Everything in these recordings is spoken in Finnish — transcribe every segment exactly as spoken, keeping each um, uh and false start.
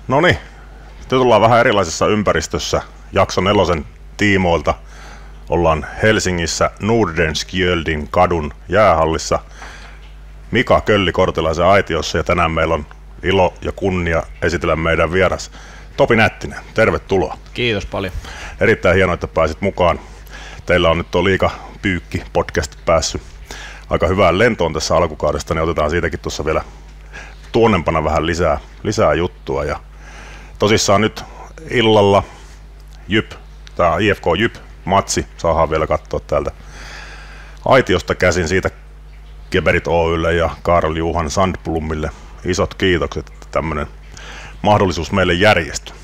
Noniin, nyt ollaan vähän erilaisessa ympäristössä. Jakso nelosen tiimoilta ollaan Helsingissä Nordenskjöldin kadun jäähallissa Mika Kölli-Kortelaisen aitiossa, ja tänään meillä on ilo ja kunnia esitellä meidän vieras Topi Nättinen. Tervetuloa. Kiitos paljon. Erittäin hienoa, että pääsit mukaan. Teillä on nyt tuo Liiga Pyykki podcast päässyt aika hyvään lentoon tässä alkukaudesta, niin otetaan siitäkin tuossa vielä tuonnempana vähän lisää, lisää juttua. Ja tosissaan nyt illalla Jyp, tämä I F K Jyp matsi, saadaan vielä katsoa täältä aitiosta käsin. Siitä Geberit Oy:lle ja Karl Johan Sandblomille isot kiitokset, että tämmöinen mahdollisuus meille järjestyi.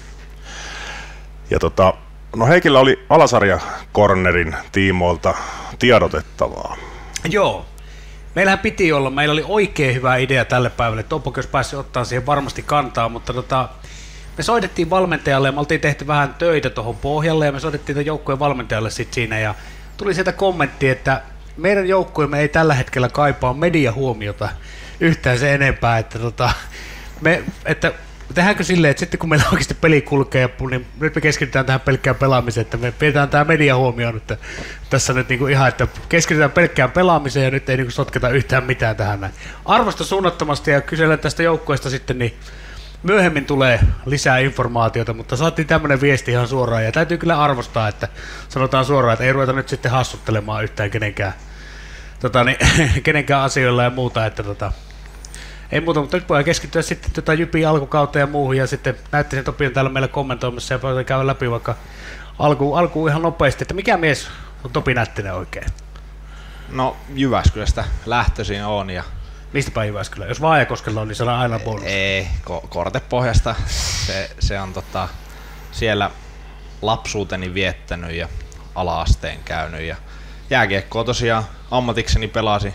Ja tota, no Heikillä oli Alasarja Cornerin tiimoilta tiedotettavaa. Joo. Meillähän piti olla, meillä oli oikein hyvä idea tälle päivälle. Toppokin olisi päässyt ottaa siihen varmasti kantaa, mutta tota, me soitettiin valmentajalle ja me oltiin tehty vähän töitä tuohon pohjalle ja me soitettiin tämän joukkueen valmentajalle sitten siinä ja tuli sieltä kommentti, että meidän joukkueemme ei tällä hetkellä kaipaa mediahuomiota yhtään se enempää, että, tota, me, että tehdäänkö silleen, että sitten kun meillä oikeasti peli kulkee, niin nyt me keskitytään tähän pelkkään pelaamiseen, että me pidetään tämä media huomioon että tässä nyt niinku ihan, että keskitytään pelkkään pelaamiseen ja nyt ei niinku sotketa yhtään mitään tähän näin. Arvosta suunnattomasti ja kyselen tästä joukkueesta sitten, niin myöhemmin tulee lisää informaatiota, mutta saatiin tämmöinen viesti ihan suoraan ja täytyy kyllä arvostaa, että sanotaan suoraan, että ei ruveta nyt sitten hassuttelemaan yhtään kenenkään, tota, niin, kenenkään asioilla ja muuta, että tota, ei muuta, mutta nyt voidaan keskittyä sitten tota Jypin alkukauteen ja muuhun ja sitten näyttäisin Topi on täällä meillä kommentoimassa ja voidaan käydä läpi vaikka alkuun, alkuun ihan nopeasti, että mikä mies on Topi Nättinen oikein? No Jyväskylästä lähtöisin on ja... Mistäpä Jyväskylä? Jos Vaajakoskella on, niin saadaan aina bonus. Ei, ko- Kortepohjasta. Se, se on tota, siellä lapsuuteni viettänyt ja ala-asteen käynyt ja jääkiekkoa tosiaan ammatikseni pelasi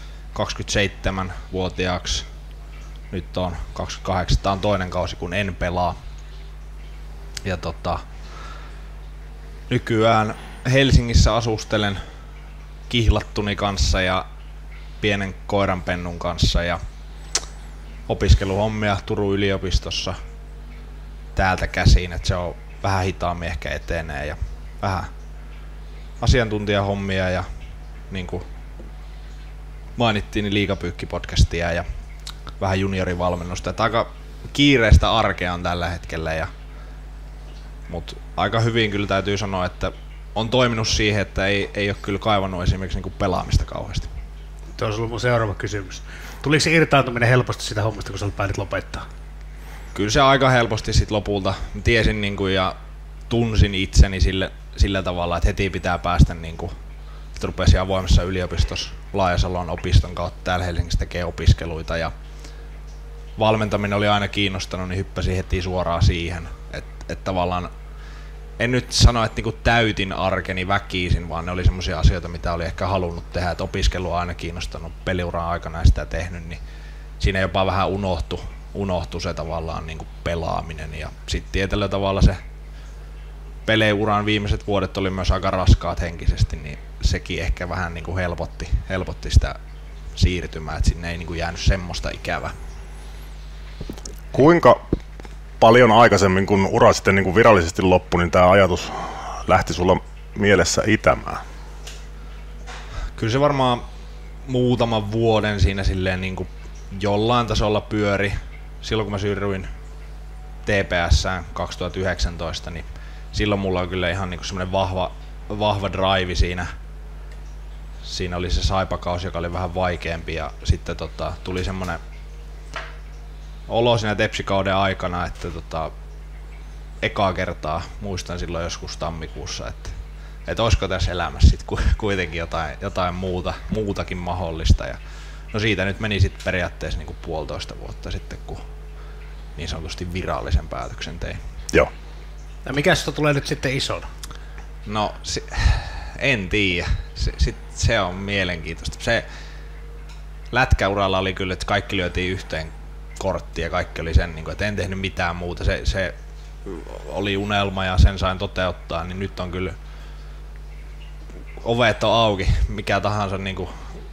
kaksikymmentäseitsemänvuotiaaksi. Nyt on kaksikymmentäkahdeksan. Tämä on toinen kausi, kun en pelaa. Ja tota, nykyään Helsingissä asustelen kihlattuni kanssa ja pienen koiranpennun kanssa ja opiskeluhommia Turun yliopistossa täältä käsiin, että se on vähän hitaammin ehkä etenee ja vähän asiantuntijahommia ja niin kuin mainittiin, niin Liigapyykki-podcastia ja vähän juniorivalmennusta. Että aika kiireistä arkea on tällä hetkellä, ja, mutta aika hyvin kyllä täytyy sanoa, että on toiminut siihen, että ei, ei ole kyllä kaivannut esimerkiksi niinku pelaamista kauheasti. Tuo olisi ollut mun seuraava kysymys. Tuliko se irtaantuminen helposti sitä hommasta, kun sä päätit lopettaa? Kyllä se aika helposti sit lopulta. Mä tiesin niinku ja tunsin itseni sille, sillä tavalla, että heti pitää päästä niinku, että rupesin avoimessa yliopistossa Laajasalon opiston kautta täällä Helsingissä tekee opiskeluita ja valmentaminen oli aina kiinnostanut, niin hyppäsin heti suoraan siihen. Että et tavallaan en nyt sano, että niinku täytin arkeni väkisin, vaan ne oli semmoisia asioita, mitä oli ehkä halunnut tehdä. Et opiskelu on aina kiinnostanut, peliuran aikana sitä tehnyt, niin siinä jopa vähän unohtui, unohtui se tavallaan niinku pelaaminen. Ja sitten tietyllä tavalla se peleiuran viimeiset vuodet oli myös aika raskaat henkisesti, niin sekin ehkä vähän niinku helpotti, helpotti sitä siirtymää, että sinne ei niinku jäänyt semmoista ikävää. Kuinka paljon aikaisemmin, kun ura sitten niin kuin virallisesti loppui, niin tämä ajatus lähti sulla mielessä itämään? Kyllä se varmaan muutaman vuoden siinä silleen niin kuin jollain tasolla pyöri. Silloin kun mä siirryin T P S:ään kaksituhattayhdeksäntoista, niin silloin mulla on kyllä ihan niin kuin semmoinen vahva, vahva drive siinä. Siinä oli se Saipa-kausi, joka oli vähän vaikeampi, ja sitten tota, tuli semmoinen olo siinä Tepsikauden aikana, että tota, ekaa kertaa muistan silloin joskus tammikuussa, että, että olisiko tässä elämässä sit kuitenkin jotain, jotain muuta, muutakin mahdollista. Ja, no siitä nyt meni sitten periaatteessa niin kuin puolitoista vuotta sitten, kun niin sanotusti virallisen päätöksen tein. Joo. Ja mikä sitä tulee nyt sitten isona? No se, en tiedä. Se, sit, se on mielenkiintoista. Se lätkäuralla oli kyllä, että kaikki lyötiin yhteen kortti ja kaikki oli sen, että en tehnyt mitään muuta. Se, se oli unelma ja sen sain toteuttaa, niin nyt on kyllä ovet on auki. Mikä tahansa niin kuin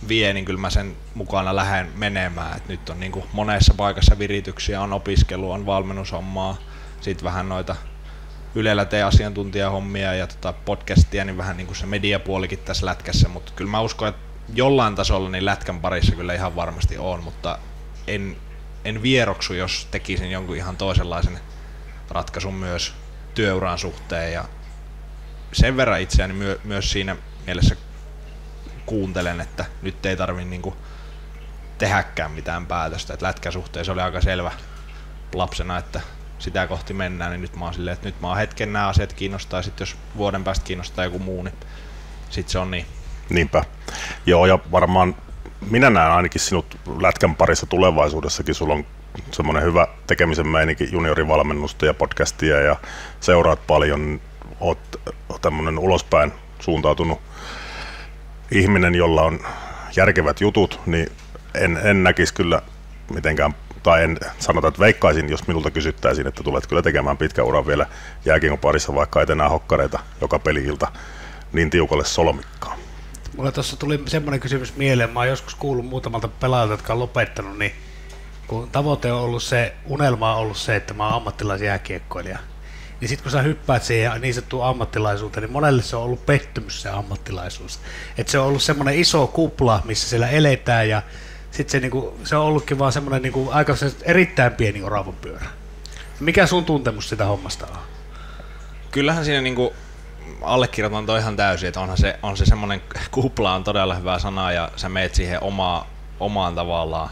vie, niin kyllä mä sen mukana lähden menemään. Et nyt on niin kuin monessa paikassa virityksiä, on opiskelu, on valmennushommaa, sitten vähän noita Ylellä tee asiantuntijahommia ja tota podcastia, niin vähän niin kuin se mediapuolikin tässä lätkässä, mutta kyllä mä uskon, että jollain tasolla niin lätkän parissa kyllä ihan varmasti on, mutta en, en vieroksu, jos tekisin jonkun ihan toisenlaisen ratkaisun myös työuran suhteen ja sen verran itseäni myö, myös siinä mielessä kuuntelen, että nyt ei tarvitse niinku tehdäkään mitään päätöstä, että lätkän suhteen se oli aika selvä lapsena, että sitä kohti mennään, niin nyt mä oon silleen, että nyt mä oon hetken nämä asiat kiinnostaa, ja sit jos vuoden päästä kiinnostaa joku muu, niin sit se on niin. Niinpä. Joo, ja varmaan minä näen ainakin sinut lätkän parissa tulevaisuudessakin. Sulla on semmoinen hyvä tekemisen meininki, juniorivalmennusta ja podcastia, ja seuraat paljon, oot tämmöinen ulospäin suuntautunut ihminen, jolla on järkevät jutut, niin en, en näkisi kyllä mitenkään, tai en sanota, että veikkaisin, jos minulta kysyttäisiin, että tulet kyllä tekemään pitkä uran vielä jääkiekon parissa, vaikka et enää hokkareita joka peli-ilta niin tiukalle solmikkaan. Mulla tuossa tuli semmoinen kysymys mieleen, mä oon joskus kuullut muutamalta pelaajalta, jotka on lopettanut, niin kun tavoite on ollut se, unelma on ollut se, että mä oon ammattilaisjääkiekkoilija, niin sit kun sä hyppäät siihen niin sanottuun ammattilaisuuteen, niin monelle se on ollut pettymys se ammattilaisuus. Että se on ollut semmoinen iso kupla, missä siellä eletään ja sitten se, niinku, se on ollutkin vaan semmoinen niinku, aika se erittäin pieni oravan pyörä. Mikä sun tuntemus sitä hommasta on? Kyllähän siinä niinku allekirjoitan toi ihan täysin, että onhan se, on se semmoinen kupla on todella hyvä sana ja sä meet siihen omaa, omaan tavallaan.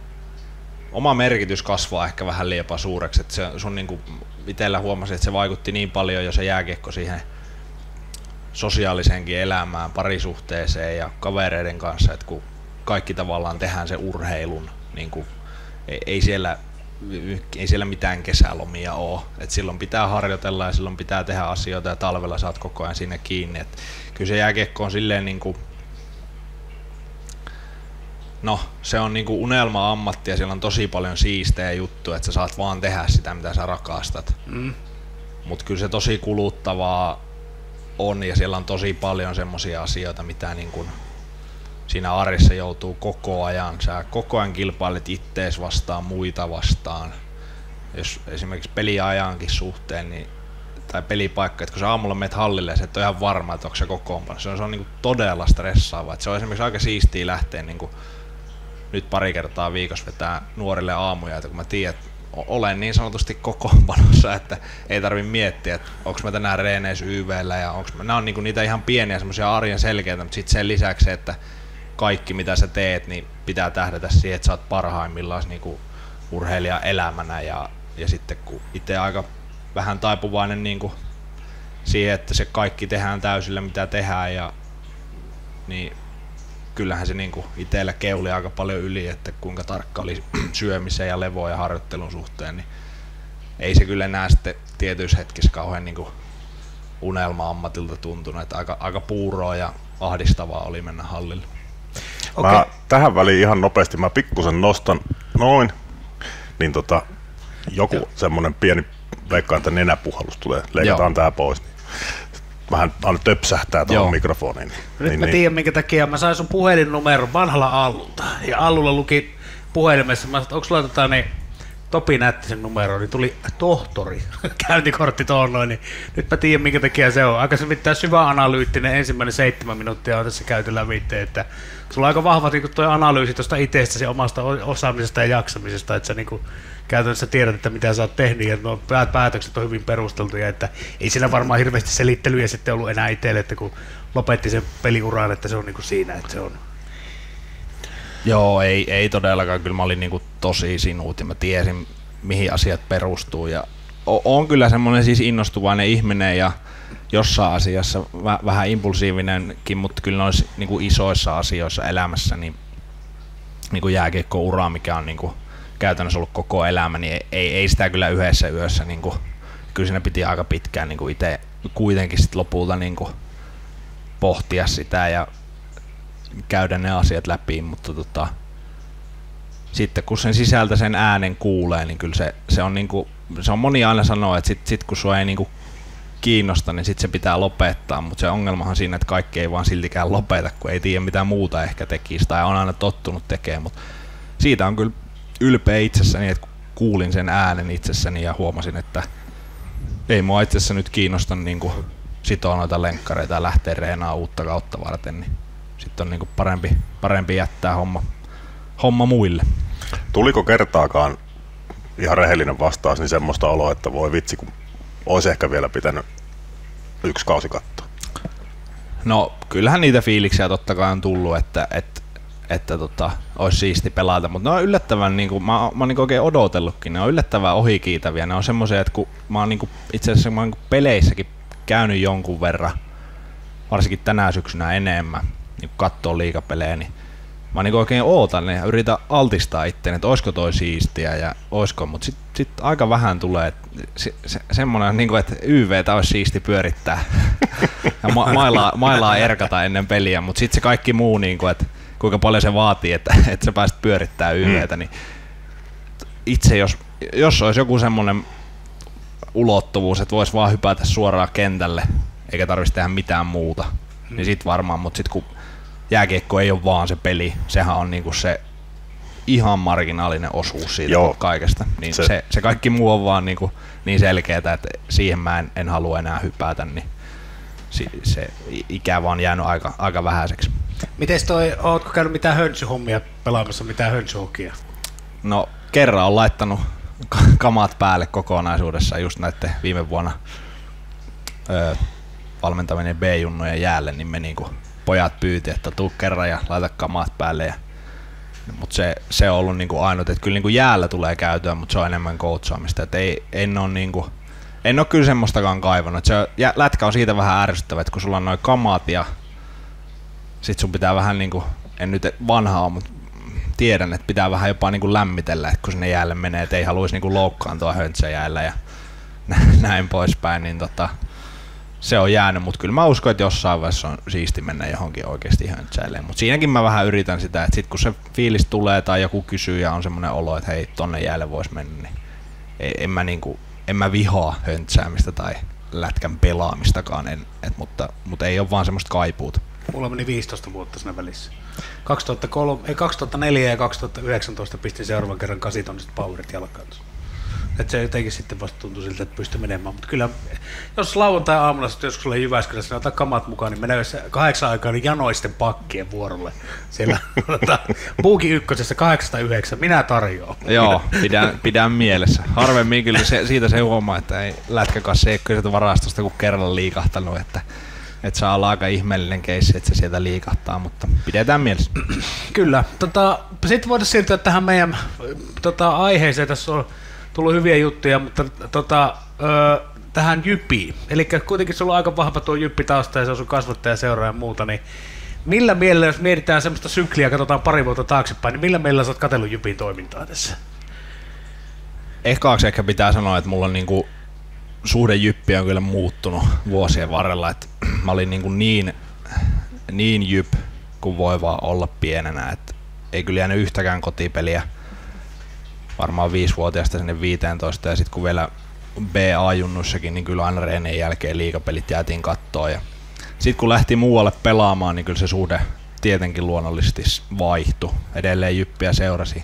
Oma merkitys kasvaa ehkä vähän liian suureksi, että se sun niinku itsellä huomasin, että se vaikutti niin paljon jo se jääkiekko siihen sosiaaliseenkin elämään, parisuhteeseen ja kavereiden kanssa, että kun kaikki tavallaan tehdään se urheilun, niin kuin, ei, ei, siellä, ei siellä mitään kesälomia ole. Et silloin pitää harjoitella ja silloin pitää tehdä asioita ja talvella saat koko ajan siinä kiinni. Et kyllä se jääkiekko on silleen, niin kuin, no se on niin kuin unelma-ammatti ja siellä on tosi paljon siistejä juttuja, että sä saat vaan tehdä sitä mitä sä rakastat. Mm. Mutta kyllä se tosi kuluttavaa on ja siellä on tosi paljon semmoisia asioita, mitä niin kuin siinä arjessa joutuu koko ajan. Sä koko ajan kilpailet ittees vastaan, muita vastaan. Jos esimerkiksi peliajankin suhteen, niin, tai pelipaikka, että kun sä aamulla menet hallille ja sä et ole ihan varma, että onko se kokoonpano. Se on, se on niin kuin todella stressaavaa. Se on esimerkiksi aika siistiä lähteä niin kuin nyt pari kertaa viikossa vetää nuorille aamuja, että kun mä tiedän, että olen niin sanotusti kokoonpanossa, että ei tarvi miettiä, että onko mä tänään reeneissä Y V:llä ja onko mä, nämä on niinku niitä ihan pieniä semmoisia arjen selkeitä, mutta sitten sen lisäksi se, että kaikki mitä sä teet, niin pitää tähdätä siihen, että sä oot parhaimmillaan niinku urheilija elämänä ja, ja sitten kun itse aika vähän taipuvainen niinku siihen, että se kaikki tehdään täysillä mitä tehdään ja niin kyllähän se niinku itsellä keuli aika paljon yli, että kuinka tarkka oli syömisen ja levoa ja harjoittelun suhteen, niin ei se kyllä enää sitten tietyissä hetkissä kauhean niinku unelma-ammatilta tuntunut, että aika, aika puuroa ja ahdistavaa oli mennä hallille. Okay. Mä tähän väliin ihan nopeasti, mä pikkusen nostan noin, niin tota, joku semmonen pieni, veikkaan, että nenäpuhallus tulee, leikataan tää pois. Niin vähän aina töpsähtää tuohon mikrofoniin. Nyt niin, mä niin. tiedän minkä takia mä sain sun puhelinnumeron vanhalla Allulta. Ja Allulla luki puhelimessa, mä sanoin, onko sulla tota, niin, Topi näytti sen numeroon, niin tuli tohtori, käyntikortti tuohon noin, niin nyt mä tiedän minkä takia se on. Aika se mitään syvä analyyttinen ensimmäinen seitsemän minuuttia on tässä käyty läpi, että sulla on aika vahva niin tuo analyysi tuosta itsestäsi, omasta osaamisesta ja jaksamisesta, että sä niin kuin, käytännössä tiedät, että mitä sä oot tehnyt ja nuo päätökset on hyvin perusteltuja, että ei siinä varmaan hirveästi selittelyjä sitten ollut enää itselle, että kun lopetti sen peliuraan, että se on niin kuin siinä, että se on. Joo, ei, ei todellakaan. Kyllä mä olin niinku tosi sinut ja mä tiesin, mihin asiat perustuu. Ja on kyllä semmoinen siis innostuvainen ihminen ja jossain asiassa väh, vähän impulsiivinenkin, mutta kyllä noissa niinku isoissa asioissa elämässä, niin niinku jääkiekko-ura, mikä on niinku käytännössä ollut koko elämä, niin ei, ei sitä kyllä yhdessä yössä. Niinku, kyllä siinä piti aika pitkään niinku itse kuitenkin sit lopulta niinku pohtia sitä ja käydä ne asiat läpi, mutta tota, sitten kun sen sisältä sen äänen kuulee, niin kyllä se, se on niinku, se on moni aina sanoo, että sit, sit kun sua ei niinku kiinnosta, niin sitten se pitää lopettaa, mutta se ongelmahan siinä, että kaikki ei vaan siltikään lopeta, kun ei tiedä mitä muuta ehkä tekisi tai on aina tottunut tekemään, mutta siitä on kyllä ylpeä itsessäni, että kuulin sen äänen itsessäni ja huomasin, että ei mua itse asiassa nyt kiinnosta niin kuin sitoa noita lenkkareita ja lähteä reenaa uutta kautta varten, niin sitten on niin kuin parempi, parempi jättää homma, homma muille. Tuliko kertaakaan, ihan rehellinen vastaus, niin semmoista oloa, että voi vitsi, kun olisi ehkä vielä pitänyt yksi kausi katsoa? No kyllähän niitä fiiliksiä totta kai on tullut, että, että, että tota, olisi siisti pelata, mutta ne on yllättävän, niin kuin, mä, mä oon niin oikein odotellutkin, ne on yllättävän ohikiitäviä. Ne on semmoisia, että kun mä oon niin itse asiassa mä oon niin peleissäkin käynyt jonkun verran, varsinkin tänä syksynä enemmän, niin kun katsoo liigapelejä, niin mä niin oikein ootan ja yritän altistaa itseäni, että olisiko toi siistiä ja olisiko, mutta sitten sit aika vähän tulee se, se, semmoinen, niin kuin, että Y V:tä olisi siisti pyörittää ja ma- mailaa, mailaa erkata ennen peliä, mutta sitten se kaikki muu, niin kuin, että kuinka paljon se vaatii, että, että sä pääset pyörittämään Y V:tä, niin itse jos, jos olisi joku semmoinen ulottuvuus, että voisi vaan hypätä suoraan kentälle eikä tarvitsisi tehdä mitään muuta, hmm. niin sit varmaan, mutta sitten kun jääkiekko ei ole vaan se peli, sehän on niinku se ihan marginaalinen osuus siitä Joo. kaikesta. Niin se. Se, se kaikki muu on vaan niinku niin selkeätä, että siihen mä en, en halua enää hypätä, niin se, se ikä vaan jäänyt aika, aika vähäiseksi. Mites toi, ootko käynyt mitään höntsyhommia pelaamassa, mitään höntsyhokia? No kerran on laittanut kamat päälle kokonaisuudessaan just näiden viime vuonna öö, valmentaminen B-junnojen jäälle, niin me niinku pojat pyyti, että tuu kerran ja laita kamat päälle. Ja, mutta se, se on ollut niinku ainut, että kyllä niinku jäällä tulee käytyä, mutta se on enemmän coachaamista. Et ei, en ole niinku, en ole kyllä semmoistakaan kaivannut. Se, ja lätkä on siitä vähän ärsyttävä, että kun sulla on noin kamat ja sit sun pitää vähän niinku, en nyt vanha ole, mutta tiedän, että pitää vähän jopa niinku lämmitellä, että kun sinne jäälle menee, että ei haluaisi niinku loukkaantua höntsäjäällä ja näin poispäin, niin tota, se on jäänyt, mutta kyllä mä uskon, että jossain vaiheessa on siisti mennä johonkin oikeasti höntsäilemään. Mutta siinäkin mä vähän yritän sitä, että sit kun se fiilis tulee tai joku kysyy ja on semmoinen olo, että hei, tonne jäälle vois mennä, niin en mä, niinku, en mä vihaa höntsäämistä tai lätkän pelaamistakaan, en, et, mutta, mutta ei ole vaan semmoista kaipuuta. Mulla meni viisitoista vuotta siinä välissä. kaksituhattakolme, ei, kaksituhattaneljä ja kaksituhattayhdeksäntoista pistin seuraavan kerran kasitonniset powerit jalkaan. Että se jotenkin sitten vasta tuntui siltä, että pystyy menemään. Mutta kyllä, jos lauantai-aamuna sitten joskus oli Jyväskylässä, niin ota kamat mukaan, niin menee kahdeksan aikaa niin janoisten pakkien vuorolle. Siellä Puukin ykkösessä kahdeksasta yhdeksän, minä tarjoan. Joo, pidän, pidän mielessä. Harvemmin kyllä se, siitä se huomaa, että ei lätkäkassi ei kyllä varastosta kuin kerralla liikahtanut, että että saa olla aika ihmeellinen keissi, että se sieltä liikahtaa, mutta pidetään mielessä. Kyllä. Tota, sitten voitaisiin siirtyä tähän meidän tota, aiheeseen. Tässä on tullut hyviä juttuja, mutta tota, ö, tähän jypiin. Eli kuitenkin sulla on aika vahva tuo jyppi tausta ja se on sun kasvattaja, seuraa ja muuta. Niin millä mielellä, jos mietitään semmoista sykliä, katsotaan pari vuotta taaksepäin, niin millä mielellä sä oot katsellut jypin toimintaa tässä? Ekaaksi ehkä pitää sanoa, että mulla on niinku suhde jyppi on kyllä muuttunut vuosien varrella, että mä olin niinku niin, niin jyp kuin voi vaan olla pienenä, että ei kyllä jäänyt yhtäkään kotipeliä varmaan viisivuotiaasta sinne viisitoista ja sitten kun vielä B A-junnussakin, niin kyllä aina reenien jälkeen liigapelit jäätiin kattoon ja sitten kun lähti muualle pelaamaan, niin kyllä se suhde tietenkin luonnollisesti vaihtui, edelleen jyppiä seurasi,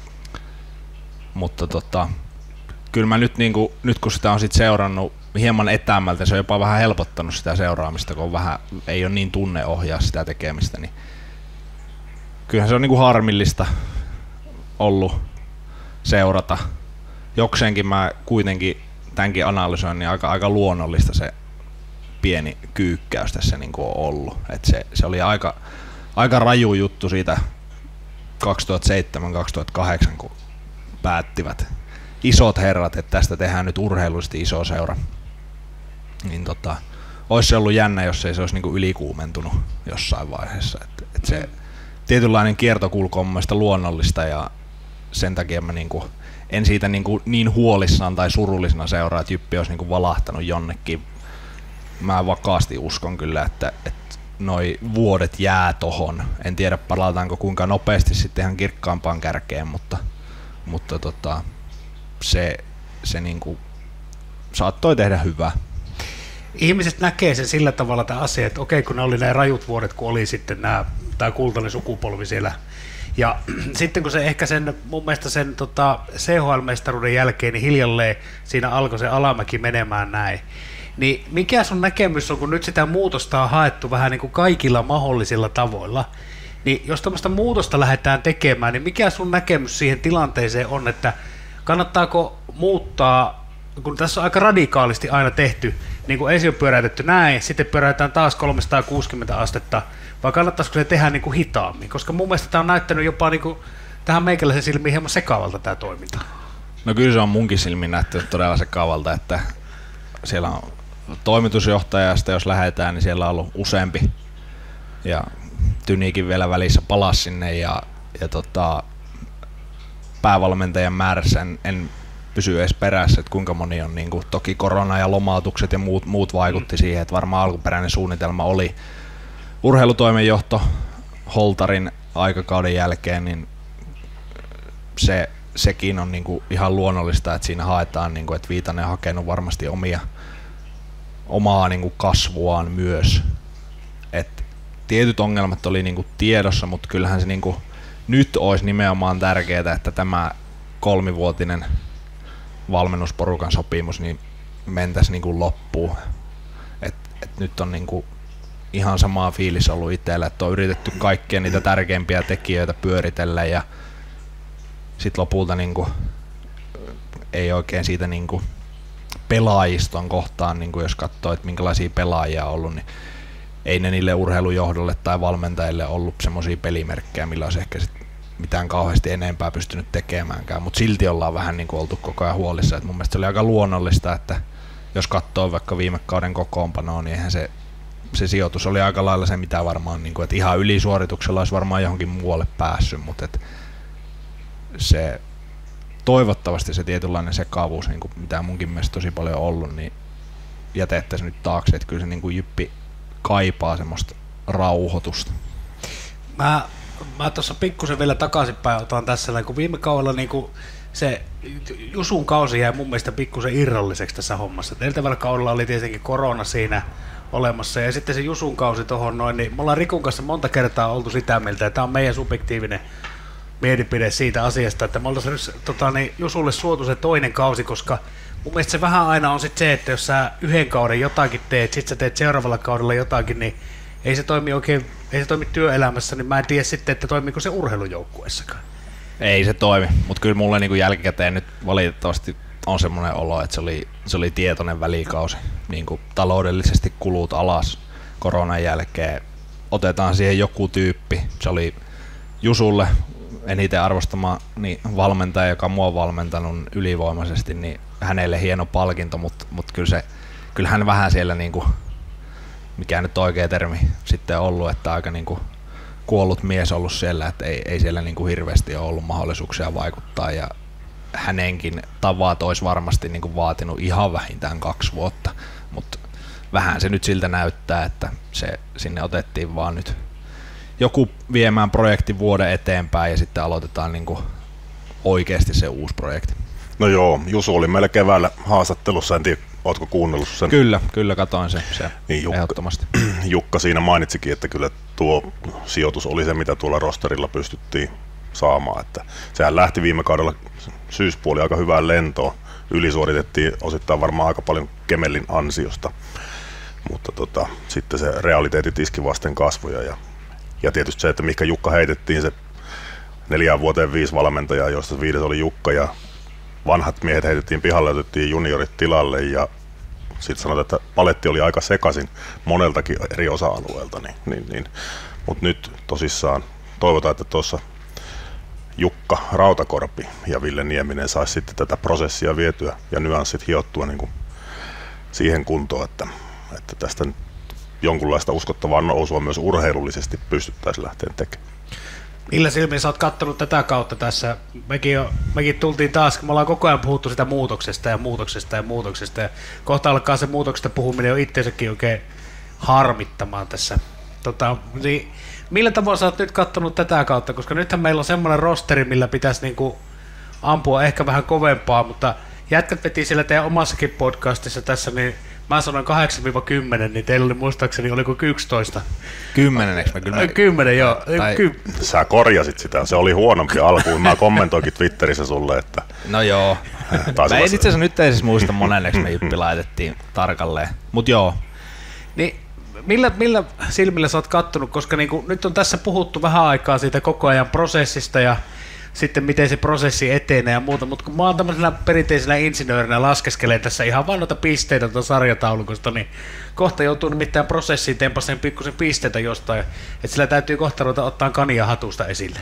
mutta tota kyllä mä nyt, niin kuin, nyt kun sitä on sit seurannut hieman etäämältä, se on jopa vähän helpottanut sitä seuraamista, kun vähän, ei ole niin tunne ohjaa sitä tekemistä, niin kyllähän se on niin kuin harmillista ollut seurata. Jokseenkin mä kuitenkin tämänkin analysoin, niin aika, aika luonnollista se pieni kyykkäys tässä niin kuin on ollut. Et se, se oli aika, aika raju juttu siitä kaksituhattaseitsemän kaksituhattakahdeksan, kun päättivät isot herrat, että tästä tehdään nyt urheilullisesti iso seura. Niin tota, olisi se ollut jännä, jos ei se olisi niinku ylikuumentunut jossain vaiheessa. Et, et se tietynlainen kiertokulku on mun mielestä luonnollista ja sen takia mä niinku, en siitä niinku niin huolissaan tai surullisena seuraa, että jyppi olisi niinku valahtanut jonnekin. Mä vakaasti uskon kyllä, että, että noi vuodet jää tohon. En tiedä palataanko kuinka nopeasti sitten ihan kirkkaampaan kärkeen, mutta, mutta tota, se, se niinku saattoi tehdä hyvää. ihmiset näkee sen sillä tavalla tämä asia, että okei, kun ne oli nämä rajut vuodet, kun oli sitten nämä, tämä kultainen sukupolvi siellä. Ja sitten kun se ehkä sen, mun mielestä sen tota, C H L-mestaruuden jälkeen, niin hiljalleen siinä alkoi se alamäki menemään näin. Niin mikä sun näkemys on, kun nyt sitä muutosta on haettu vähän niin kuin kaikilla mahdollisilla tavoilla, niin jos tämmöistä muutosta lähdetään tekemään, niin mikä sun näkemys siihen tilanteeseen on, että kannattaako muuttaa, kun tässä on aika radikaalisti aina tehty, niin kuin ensin on pyöräytetty näin, sitten pyöräytetään taas kolmesataakuusikymmentä astetta, vai kannattaisiko se tehdä niin kuin hitaammin? Koska mun mielestä tämä on näyttänyt jopa niin kuin tähän meikäläisen silmiin hieman sekaavalta tämä toiminta. No kyllä se on munkin silmiin näyttänyt todella sekaavalta, että siellä on toimitusjohtajasta, jos lähdetään, niin siellä on ollut useampi. Ja Tynikin vielä välissä palasi sinne ja, ja tota, päävalmentajan määrässä en, en pysy edes perässä, että kuinka moni on, niin kuin, toki korona ja lomautukset ja muut, muut vaikutti mm. siihen, että varmaan alkuperäinen suunnitelma oli urheilutoimenjohto Holtarin aikakauden jälkeen, niin se, sekin on niin kuin ihan luonnollista, että siinä haetaan, niin kuin, että Viitanen on hakenut varmasti omia, omaa niin kuin kasvuaan myös. Et tietyt ongelmat oli niin kuin tiedossa, mutta kyllähän se niin kuin nyt olisi nimenomaan tärkeää, että tämä kolmivuotinen valmennusporukan sopimus niin mentäisi niin kuin loppuun. Et, et nyt on niin kuin ihan samaa fiilis ollut itsellä, että on yritetty kaikkia niitä tärkeimpiä tekijöitä pyöritellä ja sitten lopulta niin kuin ei oikein siitä niin kuin pelaajiston kohtaan, niin kuin jos katsoo, että minkälaisia pelaajia on ollut, niin ei ne niille urheilujohdolle tai valmentajille ollut semmoisia pelimerkkejä, millä olisi ehkä sit mitään kauheasti enempää pystynyt tekemäänkään, mutta silti ollaan vähän niin kuin oltu koko ajan huolissa. Et mun mielestä se oli aika luonnollista, että jos katsoo vaikka viime kauden kokoonpanoa, niin eihän se, se sijoitus oli aika lailla se, mitä varmaan, niin kuin, että ihan ylisuorituksella olisi varmaan johonkin muualle päässyt, mutta et se toivottavasti se tietynlainen sekaavuus, niin kuin mitä munkin mielestä tosi paljon on ollut, niin jätettäisiin nyt taakse, että kyllä se niin kuin Jyppi kaipaa semmoista rauhoitusta. Mä, mä tuossa pikkusen vielä takaisinpäin otan tässä, kun viime kaudella niin kuin se Jusun kausi jäi mun mielestä pikkusen irralliseksi tässä hommassa. Edeltävällä kaudella oli tietenkin korona siinä olemassa ja sitten se Jusun kausi tuohon noin, niin me ollaan Rikun kanssa monta kertaa oltu sitä mieltä, ja tämä on meidän subjektiivinen mielipide siitä asiasta, että me oltaisiin nyt tota, niin Jusulle suotu se toinen kausi, koska mun mielestä se vähän aina on sit se, että jos sä yhden kauden jotakin teet, sit sä teet seuraavalla kaudella jotakin, niin ei se toimi oikein, ei se toimi työelämässä, niin mä en tiedä sitten, että toimiiko se urheilujoukkueessakaan. Ei se toimi, mutta kyllä mulle niin kuin jälkikäteen nyt valitettavasti on semmoinen olo, että se oli, se oli tietoinen välikausi. Niin kuin taloudellisesti kulut alas koronan jälkeen. Otetaan siihen joku tyyppi. Se oli Jusulle eniten arvostama niin valmentaja, joka mua on valmentanut ylivoimaisesti, niin hänelle hieno palkinto, mutta, mutta kyllä, se, kyllä hän vähän siellä, niin kuin, mikä nyt oikea termi sitten on ollut, että aika niin kuin kuollut mies ollut siellä, että ei, ei siellä niin kuin hirveästi ole ollut mahdollisuuksia vaikuttaa ja hänenkin tavat olisi varmasti niin kuin vaatinut ihan vähintään kaksi vuotta, mutta vähän se nyt siltä näyttää, että se sinne otettiin vaan nyt joku viemään projekti vuoden eteenpäin ja sitten aloitetaan niin kuin oikeasti se uusi projekti. No joo, Jusu oli meillä keväällä haastattelussa, en tiedä, ootko kuunnellut sen? Kyllä, kyllä katoin sen, se niin, Jukka, ehdottomasti. Jukka siinä mainitsikin, että kyllä tuo sijoitus oli se, mitä tuolla rosterilla pystyttiin saamaan. Että sehän lähti viime kaudella syyspuoli aika hyvään lentoon. Ylisuoritettiin osittain varmaan aika paljon Kemelin ansiosta, mutta tota, sitten se realiteetit iski vasten kasvoja. Ja, ja tietysti se, että mihinkä Jukka heitettiin se neljään vuoteen viisi valmentajaa, joista viides oli Jukka ja vanhat miehet heitettiin pihalle, otettiin juniorit tilalle ja sitten sanotaan, että paletti oli aika sekaisin moneltakin eri osa-alueelta. Niin, niin, niin. Mutta nyt tosissaan toivotaan, että tuossa Jukka Rautakorpi ja Ville Nieminen saisi sitten tätä prosessia vietyä ja nyanssit hiottua niin kuin siihen kuntoon, että, että tästä jonkunlaista uskottavaa nousua myös urheilullisesti pystyttäisiin lähteä tekemään. Millä silmin sä oot kattonut tätä kautta tässä? Mekin, jo, mekin tultiin taas, me ollaan koko ajan puhuttu sitä muutoksesta ja muutoksesta ja muutoksesta. Ja kohta alkaa se muutoksesta puhuminen jo itsensäkin oikein harmittamaan tässä. Tota, niin, millä tavoin sä oot nyt kattonut tätä kautta? Koska nythän meillä on semmoinen rosteri, millä pitäisi niinku ampua ehkä vähän kovempaa, mutta jätkät veti siellä teidän omassakin podcastissa tässä niin Mä sanoin kahdeksan kymmenen, niin teillä oli muistaakseni oliko yksitoista? Kymmenenneksi mä kyllä. Kymmenen, joo. Tai... Ky- Sä korjasit sitä, se oli huonompi alkuun. Mä kommentoinkin Twitterissä sulle, että... No joo. Mä en itse asiassa nyt ei siis muista monenneksi me Jyppi laitettiin tarkalleen, mut joo. Niin, millä, millä silmillä sä oot kattonut, koska niinku, nyt on tässä puhuttu vähän aikaa siitä koko ajan prosessista ja sitten miten se prosessi etenee ja muuta, mutta kun mä oon tämmöisenä perinteisenä insinöörinä laskeskelen tässä ihan vaan noita pisteitä tuon sarjataulukosta, niin kohta joutuu nimittäin prosessiin tempasen pikkusen pisteitä jostain, että sillä täytyy kohta ruveta ottaa kania hatusta esille.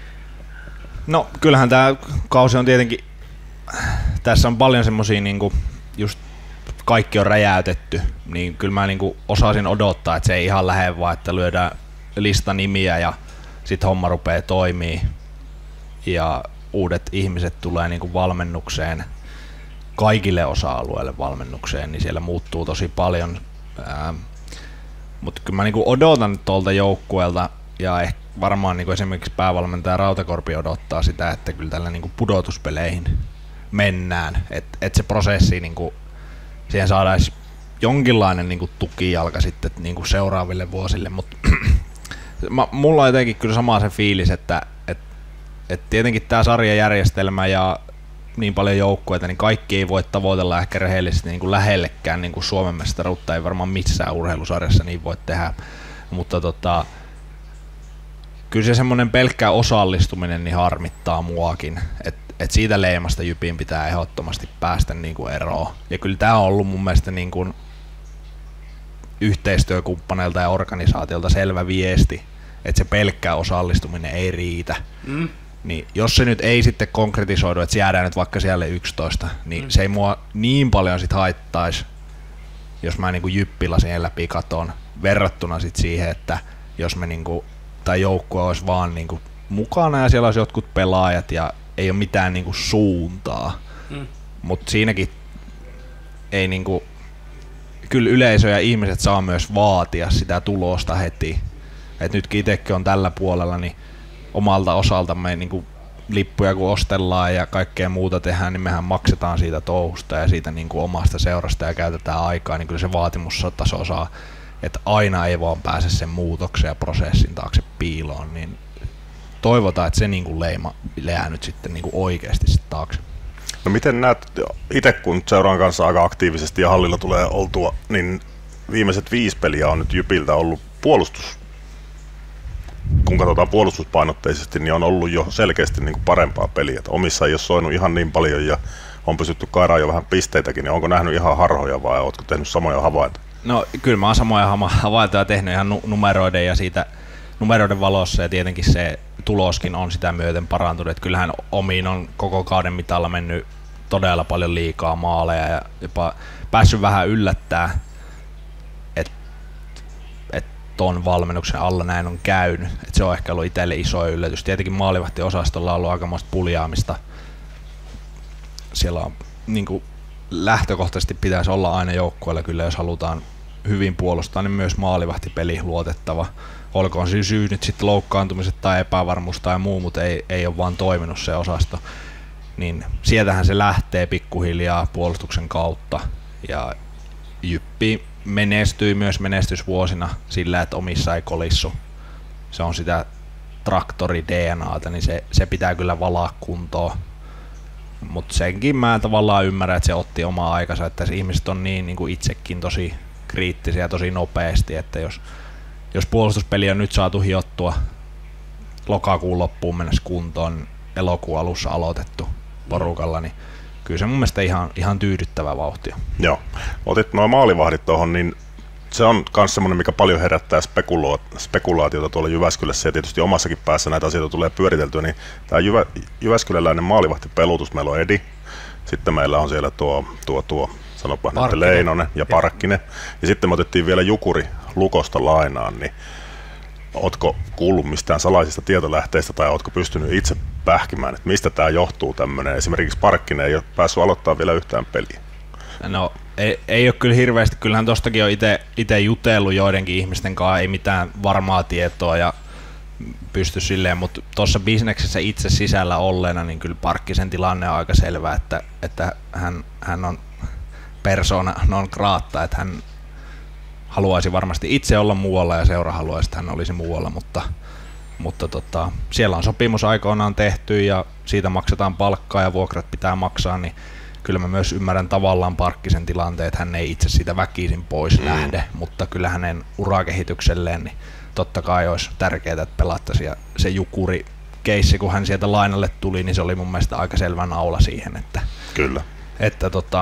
No kyllähän tää kausi on tietenkin, tässä on paljon semmosia niinku, just kaikki on räjäytetty, niin kyllä mä niinku osasin odottaa, että se ei ihan lähde vaan, että lyödään lista nimiä ja sit homma rupee toimii. Ja uudet ihmiset tulee niin kuin valmennukseen, kaikille osa-alueille valmennukseen, niin siellä muuttuu tosi paljon. Ää, mutta kyllä mä niin kuin odotan tuolta joukkueelta, ja ehkä varmaan niin kuin esimerkiksi päävalmentaja Rautakorpi odottaa sitä, että kyllä tällä niin kuin pudotuspeleihin mennään. Että et se prosessi, niin kuin, siihen saadaan jonkinlainen niin kuin tukijalka sitten niin kuin seuraaville vuosille. Mutta mulla on jotenkin kyllä sama se fiilis, että et tietenkin tämä sarjajärjestelmä ja niin paljon joukkueita, niin kaikki ei voi tavoitella ehkä rehellisesti niin kuin lähellekään niin kuin Suomen mestaruutta, ei varmaan missään urheilusarjassa niin voi tehdä, mutta tota, kyllä se semmoinen pelkkä osallistuminen niin harmittaa muakin, että et siitä leimasta Jypin pitää ehdottomasti päästä niin kuin eroon. Ja kyllä tämä on ollut mun mielestä niin kuin yhteistyökumppaneilta ja organisaatiolta selvä viesti, että se pelkkä osallistuminen ei riitä. Mm. Niin jos se nyt ei sitten konkretisoidu, että se jäädään nyt vaikka siellä yksitoista, niin mm. se ei mua niin paljon sit haittaisi, jos mä niinku Jyppillä siihen läpi katon, verrattuna sit siihen, että jos me niinku, tai joukkue olisi vaan niinku mukana ja siellä olisi jotkut pelaajat ja ei ole mitään niinku suuntaa. Mm. Mutta siinäkin ei niinku, kyllä yleisö ja ihmiset saa myös vaatia sitä tulosta heti. Et nytkin itsekin on tällä puolella, niin omalta osaltamme niin kuin lippuja kun ostellaan ja kaikkea muuta tehdään, niin mehän maksetaan siitä touhusta ja siitä niin kuin omasta seurasta ja käytetään aikaa, niin kyllä se vaatimustaso saa, että aina ei vaan pääse sen muutoksen ja prosessin taakse piiloon, niin toivotaan, että se niin kuin leima jää nyt sitten niin kuin oikeasti sit taakse. No miten näet, itse kun seuraan kanssa aika aktiivisesti ja hallilla tulee oltua, niin viimeiset viisi peliä on nyt Jypiltä ollut puolustus. Kun katsotaan puolustuspainotteisesti, niin on ollut jo selkeästi niin kuin parempaa peliä. Että omissa ei ole soinut ihan niin paljon ja on pystytty kairaan jo vähän pisteitäkin, niin onko nähnyt ihan harhoja vai oletko tehnyt samoja havaintoja? No kyllä mä oon samoja havaintoja tehnyt ihan numeroiden ja siitä numeroiden valossa ja tietenkin se tuloskin on sitä myöten parantunut. Että kyllähän omiin on koko kauden mitalla mennyt todella paljon liikaa maaleja ja jopa päässyt vähän yllättää, että et ton valmennuksen alla näin on käynyt. Et se on ehkä ollut itselle iso yllätys. Tietenkin maalivahtiosastolla on ollut aikamoista puljaamista. Siellä on niin kuin lähtökohtaisesti pitäisi olla aina joukkueella kyllä, jos halutaan hyvin puolustaa, niin myös maalivahtipeli luotettava. Olkoon syy, syy nyt sitten loukkaantumiset tai epävarmuus tai muu, mutta ei, ei ole vaan toiminut se osasto. Niin sieltähän se lähtee pikkuhiljaa puolustuksen kautta. Ja Jyppi menestyi myös menestysvuosina sillä, että omissa ei kolissu. Se on sitä traktori D N A:ta, niin se, se pitää kyllä valaa kuntoon. Mutta senkin mä tavallaan ymmärrän, että se otti omaa aikansa, että ihmiset on niin, niin kuin itsekin tosi kriittisiä tosi nopeasti, että jos, jos puolustuspeli on nyt saatu hiottua lokakuun loppuun mennessä kuntoon, elokuun alussa aloitettu porukalla, niin kyllä se mun mielestä ihan, ihan tyydyttävä vauhtia. Joo. Otit nuo maalivahdit tuohon, niin se on myös semmoinen, mikä paljon herättää spekulaatiota tuolla Jyväskylässä ja tietysti omassakin päässä näitä asioita tulee pyöriteltyä, niin tämä Jyvä, Jyväskyläläinen maalivahtipelutus, meillä on Edi, sitten meillä on siellä tuo, tuo, tuo sanopa näitä Leinonen ja Parkkinen, ja sitten me otettiin vielä Jukuri Lukosta lainaan, niin ootko kuullut mistään salaisista tietolähteistä tai ootko pystynyt itse pähkimään, että mistä tämä johtuu tämmöinen, esimerkiksi Parkkinen ei ole päässyt aloittamaan vielä yhtään peliä? No ei, ei ole kyllä hirveästi, kyllähän tostakin on itse jutellut joidenkin ihmisten kanssa, ei mitään varmaa tietoa ja pysty silleen, mutta tuossa bisneksessä itse sisällä olleena, niin kyllä Parkkisen tilanne on aika selvä, että, että hän, hän on persona non grata, että hän haluaisi varmasti itse olla muualla ja seura haluaisi, että hän olisi muualla, mutta, mutta tota, siellä on sopimus aikoinaan tehty ja siitä maksetaan palkkaa ja vuokrat pitää maksaa, niin kyllä mä myös ymmärrän tavallaan Parkkisen tilanteen, että hän ei itse siitä väkisin pois mm. lähde, mutta kyllä hänen urakehitykselleen niin totta kai olisi tärkeää, että pelattaisiin. Ja se Jukuri keissi, kun hän sieltä lainalle tuli, niin se oli mun mielestä aika selvä naula siihen, että, kyllä. että tota,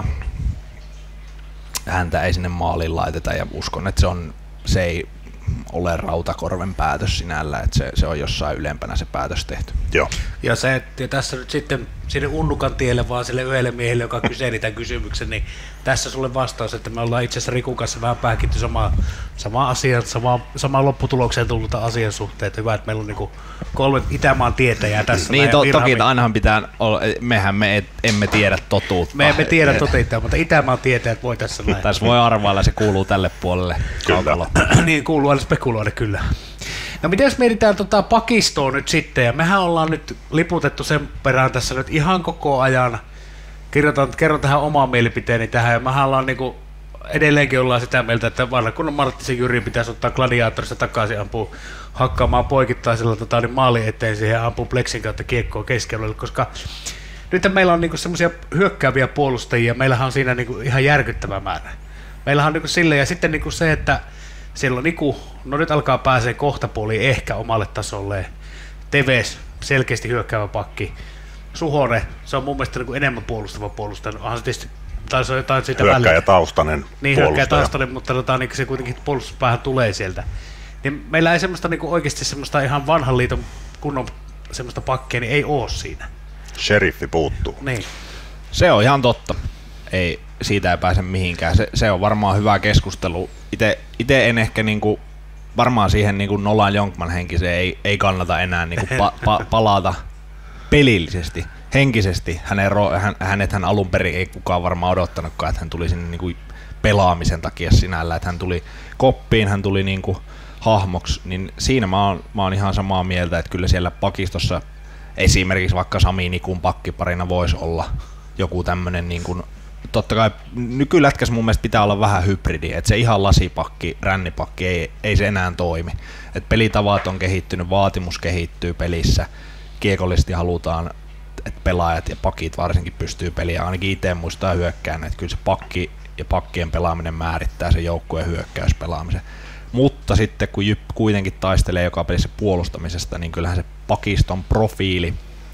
häntä ei sinne maaliin laiteta ja uskon, että se, on, se ei ole Rautakorven päätös sinällä, että se, se on jossain ylempänä se päätös tehty. Joo. Ja se, että tässä nyt sitten sinne Unnukan tielle vaan sille yhdelle miehelle, joka kyseli tämän kysymyksen, niin tässä sulle vastaus, että me ollaan itse asiassa Rikun kanssa vähän pähkitty samaa, samaa asiaa, samaa, samaan lopputulokseen tullutta asian suhteen, että hyvä, että meillä on niin kuin kolme Itämaan tietäjää tässä. Niin to, toki ainahan pitää olla, mehän me et, emme tiedä totuutta. Me emme tiedä totuutta, mutta Itämaan tietäjät voi tässä näin. Tässä voi arvailla, se kuuluu tälle puolelle. Kyllä. Niin, kuuluu aina spekuloida kyllä. No miten jos mietitään tota pakistoa nyt sitten, ja mehän ollaan nyt liputettu sen perään tässä nyt ihan koko ajan, kirjoitan, kerron tähän omaan mielipiteeni tähän, ja mehän ollaan niinku, edelleenkin ollaan sitä mieltä, että vanha kun Marttisen Jyri pitäisi ottaa gladiaattorista takaisin, ampuu hakkaamaan poikittaisella tota, niin maali eteen siihen ja ampuu pleksin kautta kiekkoa keskialueelle, koska nyt meillä on niinku semmoisia hyökkääviä puolustajia, meillähän on siinä niinku ihan järkyttävä määrä. Meillähän on niinku sille, ja sitten niinku se, että siellä on Niku, no nyt alkaa pääsee kohtapuoliin ehkä omalle tasolleen. Teves, selkeästi hyökkäävä pakki. Suhonen, se on mun mielestä niin kuin enemmän puolustava puolustaja. Onhan se tietysti, tai se on jotain siitä välillä. Hyökkääjätaustainen niin, hyökkääjätaustainen, mutta tota, niin se kuitenkin puolustuspäähän tulee sieltä. Niin meillä ei semmoista niin kuin oikeasti semmoista ihan vanhan liiton kunnon semmoista pakkia, niin ei oo siinä. Sheriffi puuttuu. Niin. Se on ihan totta. Ei, siitä ei pääse mihinkään. Se, se on varmaan hyvä keskustelu. Itse en ehkä niinku, varmaan siihen niinku Nolan Jonkman henkiseen ei, ei kannata enää niinku pa, pa, palata pelillisesti, henkisesti. Hänen, hän, hänet hän alun perin ei kukaan varmaan odottanutkaan, että hän tuli sinne niinku pelaamisen takia sinällä, että hän tuli koppiin, hän tuli niinku hahmoksi, niin siinä mä oon, mä oon ihan samaa mieltä, että kyllä siellä pakistossa esimerkiksi vaikka Sami Nikun pakkiparina voisi olla joku tämmönen niinku, totta kai nykylätkässä mun mielestä pitää olla vähän hybridi, että se ihan lasipakki, rännipakki ei, ei se enää toimi. Et pelitavat on kehittynyt, vaatimus kehittyy pelissä, kiekollisesti halutaan, että pelaajat ja pakit varsinkin pystyy peliä, ainakin itse muistaa hyökkään, että kyllä se pakki ja pakkien pelaaminen määrittää sen joukkueen hyökkäyspelaamisen. Mutta sitten kun Jyp kuitenkin taistelee joka pelissä puolustamisesta, niin kyllähän se pakiston profiili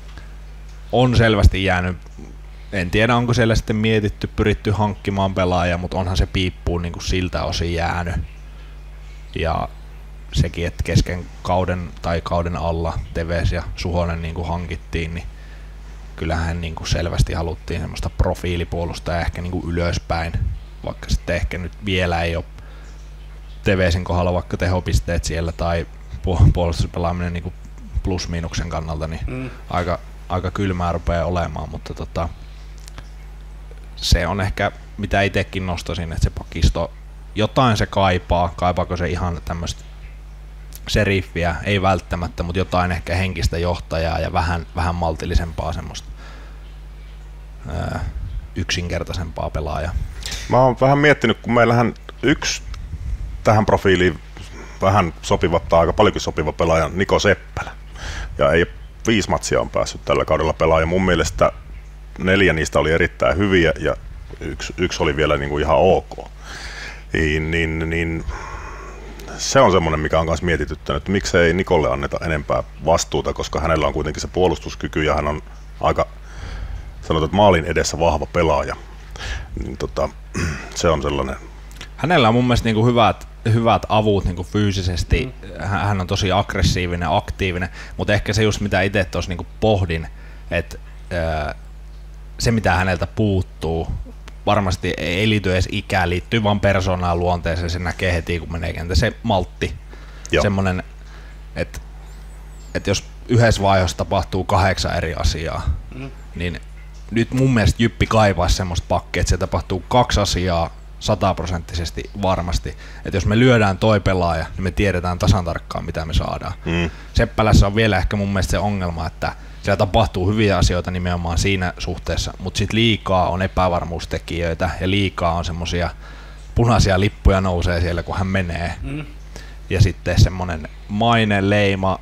on selvästi jäänyt. En tiedä, onko siellä sitten mietitty, pyritty hankkimaan pelaajaa, mutta onhan se piippuun niin kuin siltä osin jäänyt. Ja sekin, että kesken kauden tai kauden alla Teves ja Suhonen niin kuin hankittiin, niin kyllähän niin kuin selvästi haluttiin semmoista profiilipuolustajaa ehkä niin kuin ylöspäin, vaikka sitten ehkä nyt vielä ei ole Tevesin kohdalla vaikka tehopisteet siellä tai puolustuspelaaminen niin kuin plus-miinuksen kannalta, niin mm. aika, aika kylmää rupeaa olemaan, mutta tota, se on ehkä, mitä itsekin nostaisin, että se pakisto, jotain se kaipaa, kaipaako se ihan tämmöistä seriffiä, ei välttämättä, mutta jotain ehkä henkistä johtajaa ja vähän, vähän maltillisempaa semmoista ää, yksinkertaisempaa pelaajaa. Mä oon vähän miettinyt, kun meillähän yksi tähän profiiliin vähän sopiva tai aika paljonkin sopiva pelaaja Niko Seppälä. Ja ei viisi matsia on päässyt tällä kaudella pelaamaan. Mun mielestä neljä niistä oli erittäin hyviä ja yksi, yksi oli vielä niin kuin ihan ok. Niin, niin, niin se on semmoinen, mikä on myös mietityttänyt, että miksei Nikolle anneta enempää vastuuta, koska hänellä on kuitenkin se puolustuskyky ja hän on aika, sanotaan, että maalin edessä vahva pelaaja. Niin tota, se on sellainen. Hänellä on mun mielestä niinku hyvät, hyvät avut niinku fyysisesti, mm. hän on tosi aggressiivinen, aktiivinen, mutta ehkä se just mitä itse tuossa niinku pohdin, että se mitä häneltä puuttuu, varmasti ei liity edes ikään, liittyy vaan persoonaan luonteeseen, se näkee heti kun menee kenttä, se maltti, Joo. semmonen, että et jos yhdessä vaiheessa tapahtuu kahdeksan eri asiaa, mm. niin nyt mun mielestä Jyppi kaipaisi semmoista pakkia, että se tapahtuu kaksi asiaa sataprosenttisesti varmasti, että jos me lyödään toi pelaaja, niin me tiedetään tasan tarkkaan mitä me saadaan. Mm. Seppälässä on vielä ehkä mun mielestä se ongelma, että siellä tapahtuu hyviä asioita nimenomaan siinä suhteessa, mutta sitten liikaa on epävarmuustekijöitä ja liikaa on semmoisia punaisia lippuja nousee siellä, kun hän menee. Mm. Ja sitten semmoinen maine, leima,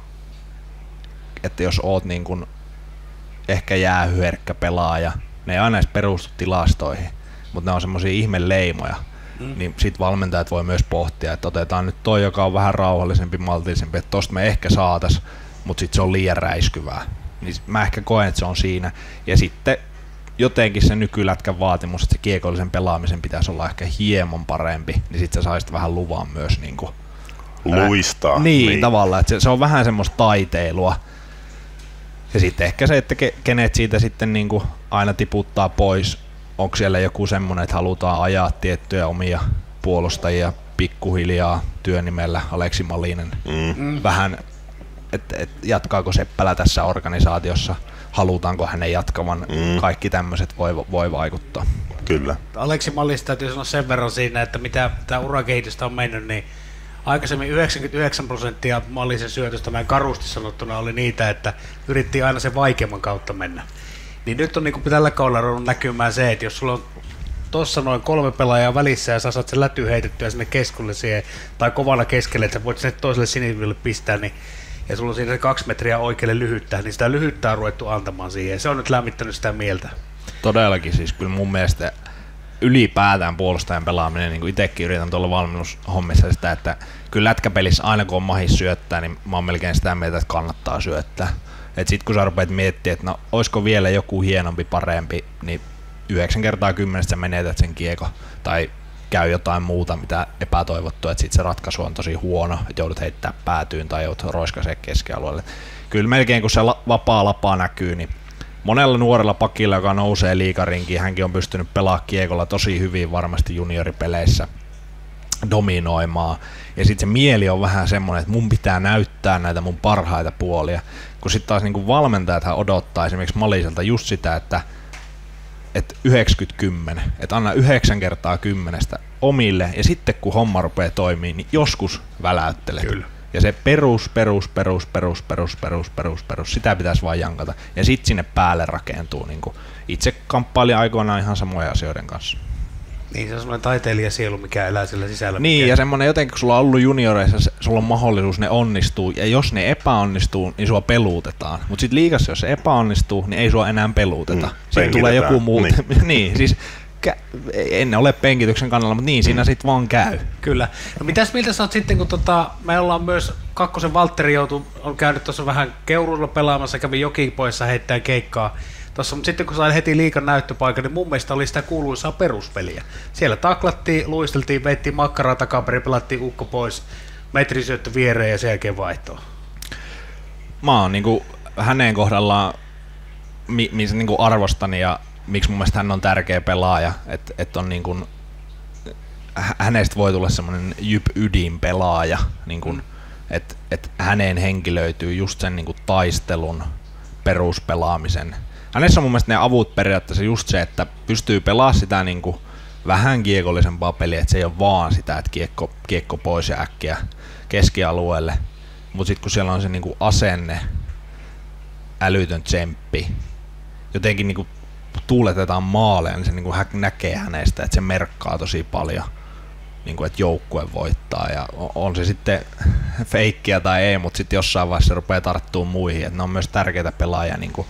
että jos oot niin kun ehkä jäähyherkkä pelaaja, ne ei aina edes perustu tilastoihin, mutta ne on semmoisia ihmeleimoja, mm. niin sit valmentajat voi myös pohtia, että otetaan nyt toi, joka on vähän rauhallisempi, maltillisempi, että tosta me ehkä saatas, mutta sit se on liian räiskyvää. Niin mä ehkä koen, että se on siinä. Ja sitten jotenkin se nykylätkän vaatimus, että se kiekollisen pelaamisen pitäisi olla ehkä hieman parempi, niin sit sä saisit vähän luvan myös niin kuin luistaa. Niin, niin, tavallaan, että se, se on vähän semmoista taiteilua. Ja sitten ehkä se, että ke, kenet siitä sitten niin kuin aina tiputtaa pois, onko siellä joku semmoinen, että halutaan ajaa tiettyjä omia puolustajia pikkuhiljaa työnimellä Aleksi Malinen. Mm. Vähän, että et, jatkaako Seppälä tässä organisaatiossa, halutaanko hänen jatkavan, mm. kaikki tämmöiset voi, voi vaikuttaa. Kyllä. Aleksi Malista täytyy sanoa sen verran siinä, että mitä tämä urakehitystä on mennyt, niin aikaisemmin yhdeksänkymmentäyhdeksän prosenttia Malisen syötöstä, näin karusti sanottuna, oli niitä, että yritti aina sen vaikeamman kautta mennä. Niin nyt on niin tällä kaudella ruvennut näkymään se, että jos sulla on tuossa noin kolme pelaajaa välissä ja sä saat sen läty heitettyä sinne keskulle siihen, tai kovalla keskelle, että sä voit sinne toiselle siniville pistää, niin, ja sulla on siinä se kaksi metriä oikealle lyhyttää, niin sitä lyhyttää on ruvettu antamaan siihen. Se on nyt lämmittänyt sitä mieltä. Todellakin siis kyllä mun mielestä ylipäätään puolustajan pelaaminen, niin kuin itsekin yritän tuolla valmennushommissa sitä, että kyllä lätkäpelissä aina kun on mahis syöttää, niin mä oon melkein sitä mieltä, että kannattaa syöttää. Et sit kun sä rupeat miettimään, että no oisko vielä joku hienompi, parempi, niin yhdeksän kertaa kymmenestä sä menetät sen kiekko tai käy jotain muuta, mitä epätoivottua, että sit se ratkaisu on tosi huono, että joudut heittää päätyyn tai joudut roiskaseen keskialueelle. Kyllä melkein kun se la- vapaa lapa näkyy, niin monella nuorella pakilla, joka nousee liigarinkiin, hänkin on pystynyt pelaamaan kiekolla tosi hyvin varmasti junioripeleissä dominoimaan. Ja sitten se mieli on vähän semmoinen, että mun pitää näyttää näitä mun parhaita puolia. Kun sitten taas niin valmentajathan odottaa esimerkiksi Maliselta just sitä, että että yhdeksänkymmentä kymmenen, että anna yhdeksän kertaa kymmenestä omille, ja sitten kun homma rupeaa toimimaan, niin joskus väläyttelet. Kyllä. Ja se perus, perus, perus, perus, perus, perus, perus, perus, sitä pitäisi vaan jankata. Ja sitten sinne päälle rakentuu. Niin kuin itse kamppailin aikoinaan ihan samoja asioiden kanssa. Niin, se on semmoinen taiteilijasielu, mikä elää sillä sisällä. Niin, mikä... ja semmoinen jotenkin, kun sulla on ollut junioreissa, sulla on mahdollisuus, ne onnistuu, ja jos ne epäonnistuu, niin sua peluutetaan. Mutta sitten liigassa, jos se epäonnistuu, niin ei sua enää peluuteta. Mm, sitten tulee joku muu. Niin. niin, siis en ole penkityksen kannalla, mutta niin siinä mm. sitten vaan käy. Kyllä. No mitäs miltä sä oot sitten, kun tota, me ollaan myös kakkosen Valtteri joutu, on käynyt tuossa vähän Keurulla pelaamassa, kävi Jokipoissa heittämään keikkaa. Tossa, mutta sitten kun sain heti liikan näyttöpaikan, niin mun mielestä oli sitä kuuluisaa peruspeliä. Siellä taklattiin, luisteltiin, veittiin makkaraa takaperin, pelattiin ukko pois, metrisyöttö viereen ja sen jälkeen vaihtoon. Mä oon niinku hänen kohdallaan, mi, mi, niinku arvostan ja miksi mun mielestä hän on tärkeä pelaaja, että et on niinku, hänestä voi tulla semmoinen jyp-ydin pelaaja, niinku, mm. että et häneen henkilöityy just sen niinku taistelun, peruspelaamisen. Hänessä on mun mielestä ne avut periaatteessa just se, että pystyy pelaamaan sitä niinku vähän kiekollisempaa peliä, että se ei ole vaan sitä, että kiekko, kiekko pois ja äkkiä keskialueelle, mutta sitten kun siellä on se niinku asenne, älytön tsemppi, jotenkin niinku tuuletetaan maaleja, niin se niinku näkee hänestä, että se merkkaa tosi paljon, niinku, että joukkue voittaa ja on se sitten feikkiä tai ei, mutta sitten jossain vaiheessa se rupeaa tarttumaan muihin, että ne on myös tärkeitä pelaajia. Niinku,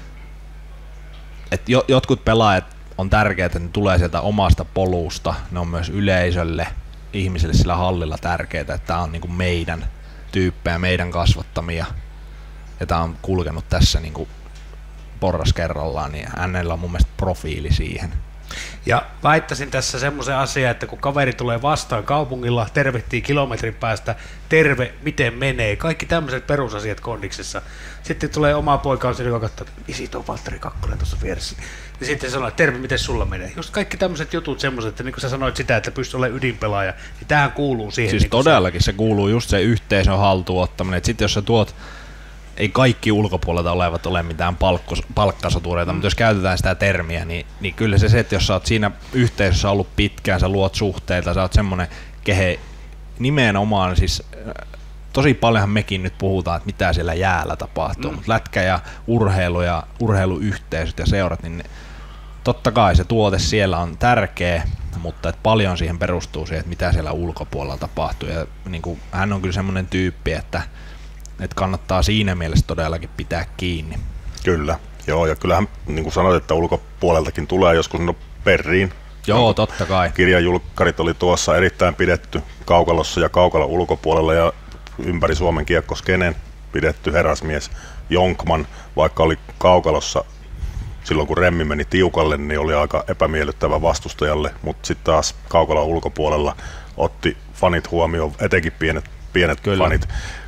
että jo, jotkut pelaajat on tärkeitä, että ne tulee sieltä omasta polusta, ne on myös yleisölle, ihmisille sillä hallilla tärkeitä, että tämä on niinku meidän tyyppejä, meidän kasvattamia ja tämä on kulkenut tässä niinku porras kerrallaan, niin hänellä on mun mielestä profiili siihen. Ja väittäisin tässä semmoisen asian, että kun kaveri tulee vastaan kaupungilla, tervehtii kilometrin päästä, terve, miten menee, kaikki tämmöiset perusasiat kondiksessa. Sitten tulee oma poika, joka katsoo, että isi tuo Valtteri Kakkonen tuossa vieressä. Ja sitten se sanoo, että terve, miten sulla menee. Just kaikki tämmöiset jutut semmoiset, että niin kuin sä sanoit sitä, että pystyy olemaan ydinpelaaja, niin tähän kuuluu siihen. Siis niin todellakin se... se kuuluu just se yhteisön haltuun ottaminen, että sitten jos sä tuot, ei kaikki ulkopuolelta olevat ole mitään palkkos, palkkasotureita, mm. mutta jos käytetään sitä termiä, niin, niin kyllä se se, että jos sä oot siinä yhteisössä ollut pitkään, sä luot suhteita, sä oot semmonen, kehe nimenomaan siis tosi paljonhan mekin nyt puhutaan, että mitä siellä jäällä tapahtuu, mm. mutta lätkä ja urheilu ja urheiluyhteisöt ja seurat, niin ne, totta kai se tuote siellä on tärkeä, mutta et paljon siihen perustuu siihen, että mitä siellä ulkopuolella tapahtuu. Ja niin kuin, hän on kyllä semmoinen tyyppi, että, että kannattaa siinä mielessä todellakin pitää kiinni. Kyllä, joo, ja kyllähän niin kuin sanoit, että ulkopuoleltakin tulee joskus no perriin. Joo, no, totta kai. Kirjajulkkarit oli tuossa erittäin pidetty kaukalossa ja kaukalon ulkopuolella ja ympäri Suomen kiekkoskeneen pidetty herrasmies Jonkman, vaikka oli kaukalossa silloin kun remmi meni tiukalle, niin oli aika epämiellyttävä vastustajalle, mutta sitten taas kaukalon ulkopuolella otti fanit huomioon, etenkin pienet, pienet fanit,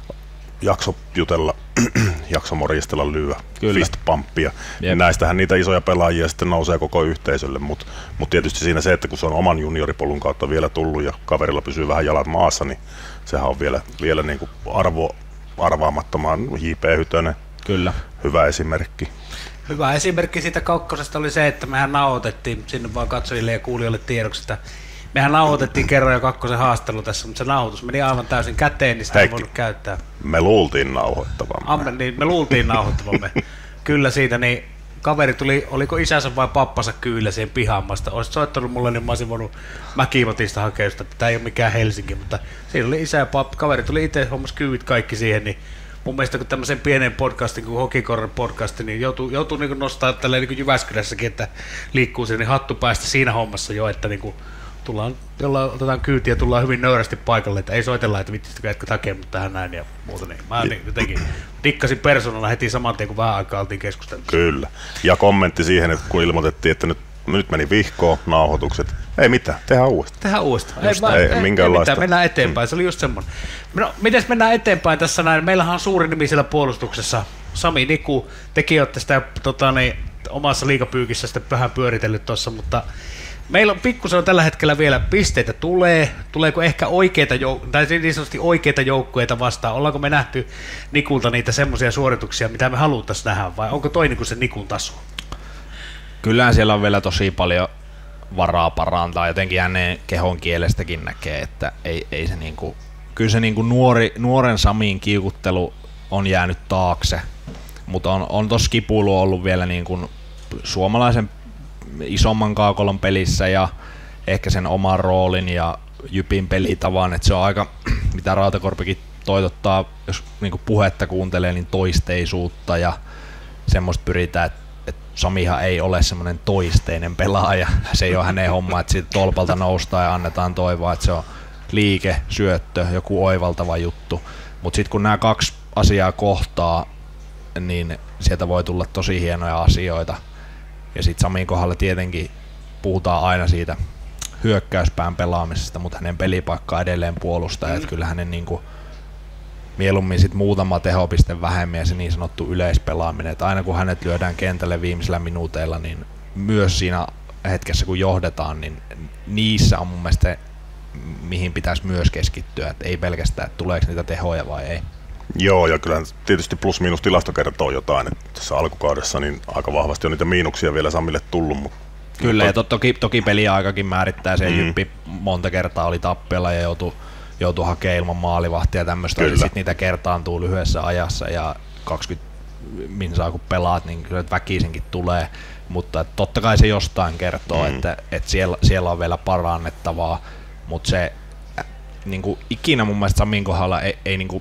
jakso jutella, jakso morjestella, lyödä, fist pumppia. Näistähän niitä isoja pelaajia sitten nousee koko yhteisölle, mutta mut tietysti siinä se, että kun se on oman junioripolun kautta vielä tullut ja kaverilla pysyy vähän jalat maassa, niin sehän on vielä, vielä niin kuin arvo, arvaamattomaan. J P Hytönen, kyllä. Hyvä esimerkki. Hyvä esimerkki siitä kakkosesta oli se, että mehän nauhoitettiin, sinne vaan katsojille ja kuulijoille tiedoksi, että mehän nauhoitettiin kerran jo kakkosen haastelu tässä, mutta se nauhoitus meni aivan täysin käteen, niin sitä ei voinut käyttää. Me luultiin nauhoittavamme. Amme, niin, me luultiin nauhoittavamme. Kyllä siitä, niin kaveri tuli, oliko isänsä vai pappansa kyllä siihen pihaamasta. Olisit soittanut mulle, niin mä olisin voinut Mäkimotista hakea sitä, että tämä ei ole mikään Helsinki, mutta siinä oli isä ja pappa. Kaveri tuli itse hommas kyydit kaikki siihen, niin mun mielestä kun tämmöisen pienen podcastin kuin Hokikorren podcasti, niin joutuu, joutuu niin nostaa tälleen niin Jyväskylässäkin, että liikkuu siinä, niin hattu päästä siinä hommassa jo, että niin tullaan, jolla otetaan kyytiä ja tullaan hyvin nöyrästi paikalle, että ei soitella, että vittisittekö jätkät hakea mut tähän näin ja muuta. Niin. Mä niin, jotenkin dikkasin persoonalla heti saman tien, kun vähän aikaa oltiin keskustelussa. Kyllä. Ja kommentti siihen, että kun ilmoitettiin, että nyt, nyt meni vihkoon nauhoitukset. Ei mitään, tehdään uudestaan. Tehdään uudestaan. Ei, ei, ei, ei minkäänlaista. Mennään eteenpäin, se oli just semmoinen. No, miten mennään eteenpäin tässä näin? Meillähän on suuri nimi siellä puolustuksessa. Sami Niku, tekin olette sitä tota, niin, omassa liigapyykissä sitten vähän pyöritellyt tuossa, mutta meillä on pikkusen on tällä hetkellä vielä pisteitä tulee. Tuleeko ehkä oikeita, jouk- tai niin sanotusti oikeita joukkueita vastaan? Ollaanko me nähty Nikulta niitä semmoisia suorituksia, mitä me haluttaisiin nähdä, vai onko toi niin se Nikun taso? Kyllähän siellä on vielä tosi paljon varaa parantaa, jotenkin hänen kehon kielestäkin näkee, että ei, ei se niinku, kyllä se niinku nuori, nuoren Samin kiukuttelu on jäänyt taakse, mutta on, on tossa kipuilu ollut vielä niinku suomalaisen isomman kaakolon pelissä ja ehkä sen oman roolin ja Jypin pelitavan, että se on aika, mitä Rautakorpikin toitottaa, jos niinku puhetta kuuntelee, niin toisteisuutta ja semmoista pyritään, että et Samihan ei ole semmoinen toisteinen pelaaja, se ei ole hänen homma, että siitä tolpalta noustaan ja annetaan toivoa, että se on liike, syöttö, joku oivaltava juttu, mutta sitten kun nämä kaksi asiaa kohtaa, niin sieltä voi tulla tosi hienoja asioita. Ja sitten Samin kohdalla tietenkin puhutaan aina siitä hyökkäyspään pelaamisesta, mutta hänen pelipaikka edelleen puolustaa, mm. että kyllä hänen niinku mieluummin sit muutama tehopiste vähemmän ja se niin sanottu yleispelaaminen, että aina kun hänet lyödään kentälle viimeisillä minuuteilla, niin myös siinä hetkessä kun johdetaan, niin niissä on mun mielestä se, mihin pitäisi myös keskittyä, että ei pelkästään, että tuleeko niitä tehoja vai ei. Joo, ja kyllä tietysti plus-miinus tilasto kertoo jotain, että tässä alkukaudessa niin aika vahvasti on niitä miinuksia vielä Samille tullut. Mutta kyllä, mutta ja to, toki, toki peliaikakin määrittää se, mm. Jyppi monta kertaa oli tappiolla ja joutui, joutui hakemaan ilman maalivahtia ja tämmöistä, ja sitten niitä kertaantuu lyhyessä ajassa ja kaksikymmentä minsaa kun pelaat, niin kyllä väkisinkin tulee, mutta totta kai se jostain kertoo, mm. että, että siellä, siellä on vielä parannettavaa, mutta se niin kuin ikinä mun mielestä Samin kohdalla ei, ei niin kuin,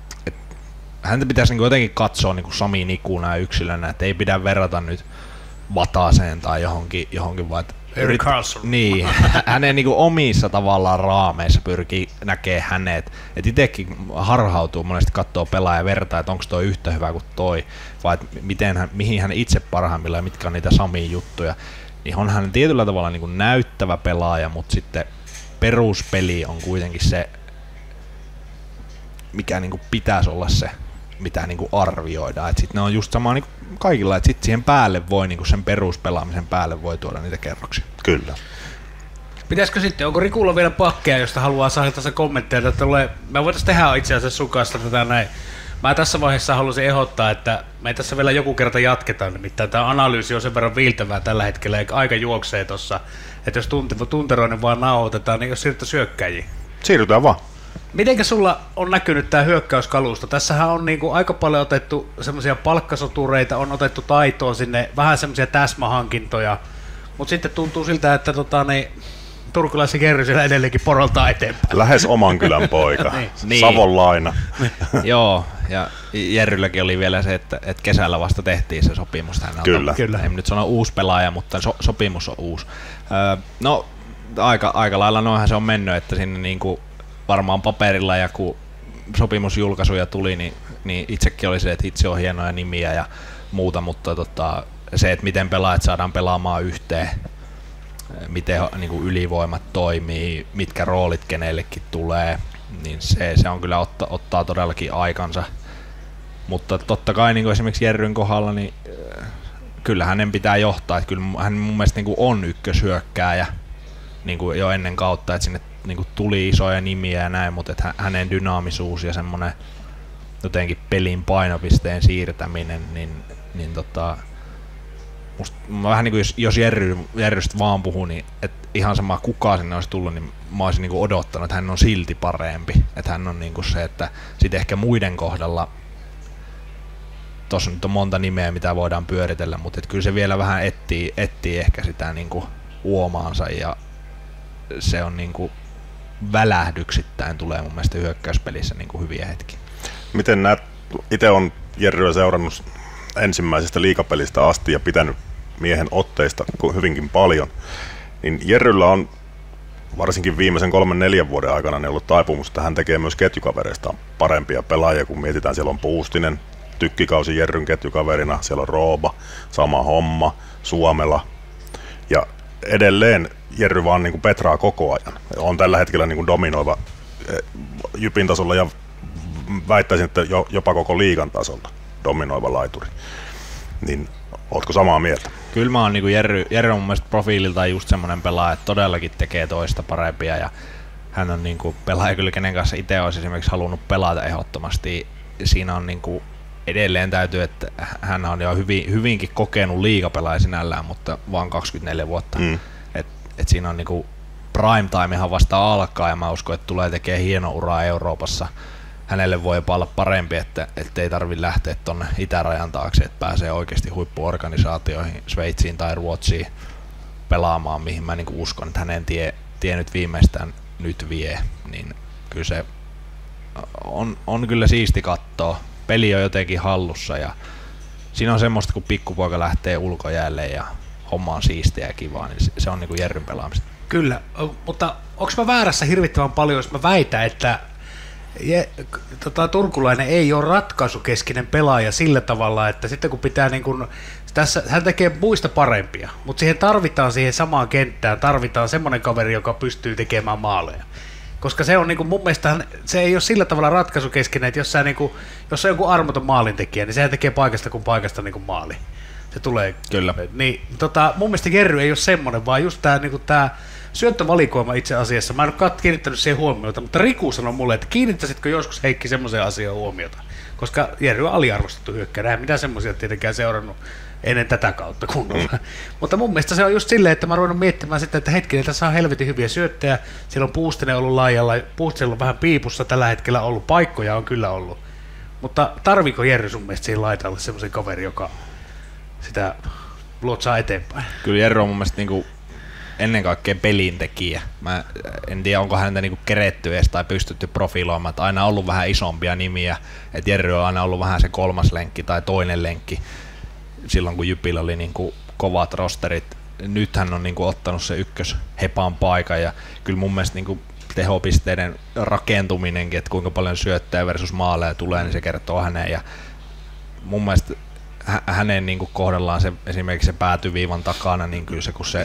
häntä pitäisi niin jotenkin katsoa niin Sami Nikuna yksilönä, että ei pidä verrata nyt Vataseen tai johonkin, johonkin vaan, Erik Karlsson. Niin, hänen niin omissa tavallaan raameissa pyrkii näkee hänet. Et itsekin harhautuu monesti katsoo pelaaja ja vertaa, että onko toi yhtä hyvä kuin toi, vai miten hän, mihin hän itse parhaimmillaan ja mitkä on niitä Samin juttuja. Niin on hän tietyllä tavalla niin näyttävä pelaaja, mutta sitten peruspeli on kuitenkin se, mikä niin pitäisi olla se, mitä niinku arvioidaan. Sitten ne on just sama niinku kaikilla, että sitten siihen päälle voi, niinku sen peruspelaamisen päälle voi tuoda niitä kerroksia. Kyllä. Pitäisikö sitten, onko Rikulla vielä pakkeja, josta haluaa saada tässä kommentteja? Että tulee, me voitaisiin tehdä itse asiassa sun kanssa tätä näin. Mä tässä vaiheessa haluaisin ehdottaa, että me tässä vielä joku kerta jatketaan, nimittäin tämä analyysi on sen verran viiltävää tällä hetkellä, eikä aika juoksee tuossa, että jos tunteroinen vaan nauhoitetaan, niin jos siirrytään syökkäjiin. Siirrytään vaan. Mitenkä sulla on näkynyt tämä hyökkäyskalusto? Tässähän on niinku aika paljon otettu semmoisia palkkasotureita, on otettu taitoa sinne, vähän semmoisia täsmähankintoja, mutta sitten tuntuu siltä, että tota, niin, turkulaisen Jerry siellä edelleenkin poroltaa eteenpäin. Lähes oman kylän poika, niin. Savonlaina. Joo, ja Jerrylläkin oli vielä se, että, että kesällä vasta tehtiin se sopimus. Hän Kyllä. Kyllä. En nyt sano uusi pelaaja, mutta so, sopimus on uusi. Öö, no, aika, aika lailla noinhan se on mennyt, että sinne niinku varmaan paperilla ja kun sopimusjulkaisuja tuli, niin, niin itsekin oli se, että itse on hienoja nimiä ja muuta, mutta tota, se, että miten pelaajat saadaan pelaamaan yhteen, miten niin kuin ylivoimat toimii, mitkä roolit kenellekin tulee, niin se, se on kyllä otta, ottaa todellakin aikansa. Mutta totta kai niin kuin esimerkiksi Jerryn kohdalla, niin kyllä hänen pitää johtaa, että kyllä hän mun mielestä niin kuin on ykköshyökkääjä niin kuin jo ennen kautta, että sinne niin kuin tuli isoja nimiä ja näin, mutta että hänen dynaamisuus ja semmoinen jotenkin pelin painopisteen siirtäminen, niin, niin tota, musta, vähän niin kuin jos, jos Jerry, Jerrystä vaan puhuu, niin että ihan sama kuka sinne olisi tullut, niin mä olisin niin kuin odottanut, että hän on silti parempi. Että hän on niin kuin se, että sitten ehkä muiden kohdalla, tossa nyt on monta nimeä, mitä voidaan pyöritellä, mutta että kyllä se vielä vähän etsii, etsii ehkä sitä niin kuin uomaansa ja se on niin kuin välähdyksittäin tulee mun mielestä hyökkäyspelissä niin kuin hyviä hetkiä. Miten näet, itse on Jerryä seurannut ensimmäisestä liigapelistä asti ja pitänyt miehen otteista hyvinkin paljon, niin Jerryllä on varsinkin viimeisen kolmen neljän vuoden aikana ne ollut taipumus, että hän tekee myös ketjukavereistaan parempia pelaajia, kun mietitään, siellä on Puustinen, tykkikausi Jerryn ketjukaverina, siellä on Rooba, sama homma, Suomela ja edelleen Jerry vaan niin kuin petraa koko ajan. On tällä hetkellä niin kuin dominoiva Jypin tasolla ja väittäisin, että jopa koko liigan tasolla dominoiva laituri. Niin ootko samaa mieltä? Kyllä mä oon niin kuin Jerry, Jerry on mun mielestä profiililtaan just semmoinen pelaaja, että todellakin tekee toista parempia ja hän on niin kuin pelaaja kyllä, kenen kanssa itse olisi esimerkiksi halunnut pelata ehdottomasti. Siinä on niin kuin edelleen täytyy, että hän on jo hyvin, hyvinkin kokenut liigapelaaja sinällään, mutta vaan kaksikymmentäneljä vuotta. Mm. Et, et siinä on niinku prime time ihan vasta alkaa ja mä uskon, että tulee tekemään hieno uraa Euroopassa. Hänelle voi jopa olla parempi, että ei tarvitse lähteä tuonne itärajan taakse, että pääsee oikeasti huippuorganisaatioihin, Sveitsiin tai Ruotsiin pelaamaan, mihin mä niinku uskon, että hänen tie, tie nyt viimeistään nyt vie. Niin kyllä se on, on kyllä siisti katsoa. Peli on jotenkin hallussa ja siinä on semmoista, kun pikkupoika lähtee ulkojäälle ja homma on siistiä ja kivaa, niin se on niinku Jerryn pelaamista. Kyllä, mutta onko mä väärässä hirvittävän paljon, jos mä väitän, että je, tota, turkulainen ei ole ratkaisukeskinen pelaaja sillä tavalla, että sitten kun pitää niin kun, tässä, hän tekee muista parempia, mutta siihen tarvitaan siihen samaan kenttään, tarvitaan semmoinen kaveri, joka pystyy tekemään maaleja. Koska se on niinku, mun mielestä se ei ole sillä tavalla ratkaisukeskinen, että jos, sä niinku, jos on joku armoton maalintekijä, niin sehän tekee paikasta kuin paikasta niinku maali. Se tulee. Kyllä. Niin, tota, mun mielestä Jerry ei ole semmoinen, vaan just tää, niinku, tää syöttövalikoima itse asiassa. Mä en ole kiinnittänyt siihen huomiota, mutta Riku sanoi mulle, että kiinnittäisitkö joskus Heikki semmoiseen asiaan huomiota. Koska Jerry on aliarvostettu hyökkääjä, eihän mitään semmoisia tietenkään seurannut ennen tätä kautta kunnolla. Mm. Mutta mun mielestä se on just silleen, että mä ruvennut miettimään sitä, että hetkinen, tässä on helvetin hyviä syöttejä. Siellä on Puustinen ollut laajalla, Puustinen on vähän piipussa tällä hetkellä ollut, paikkoja on kyllä ollut. Mutta tarviiko Jerry sun mielestä siinä laitalle semmoisen kaveri, joka sitä luotsaa eteenpäin? Kyllä Jerry on mun mielestä niinku ennen kaikkea pelintekijä. Mä en tiedä, onko häntä niinku keretty edes tai pystytty profiloimaan. Että aina on ollut vähän isompia nimiä. Että Jerry on aina ollut vähän se kolmas lenkki tai toinen lenkki. Silloin kun Jypillä oli niinku kovat rosterit, nyt hän on niinku ottanut se ykkös hepan paikan ja kyllä mun mielestä niinku tehopisteiden rakentuminenkin, että kuinka paljon syöttää versus maaleja tulee, niin se kertoo häneen ja mun mielestä hä- hänen niinku kohdellaan se, esimerkiksi se päätyviivan takana, niin kyllä se kun se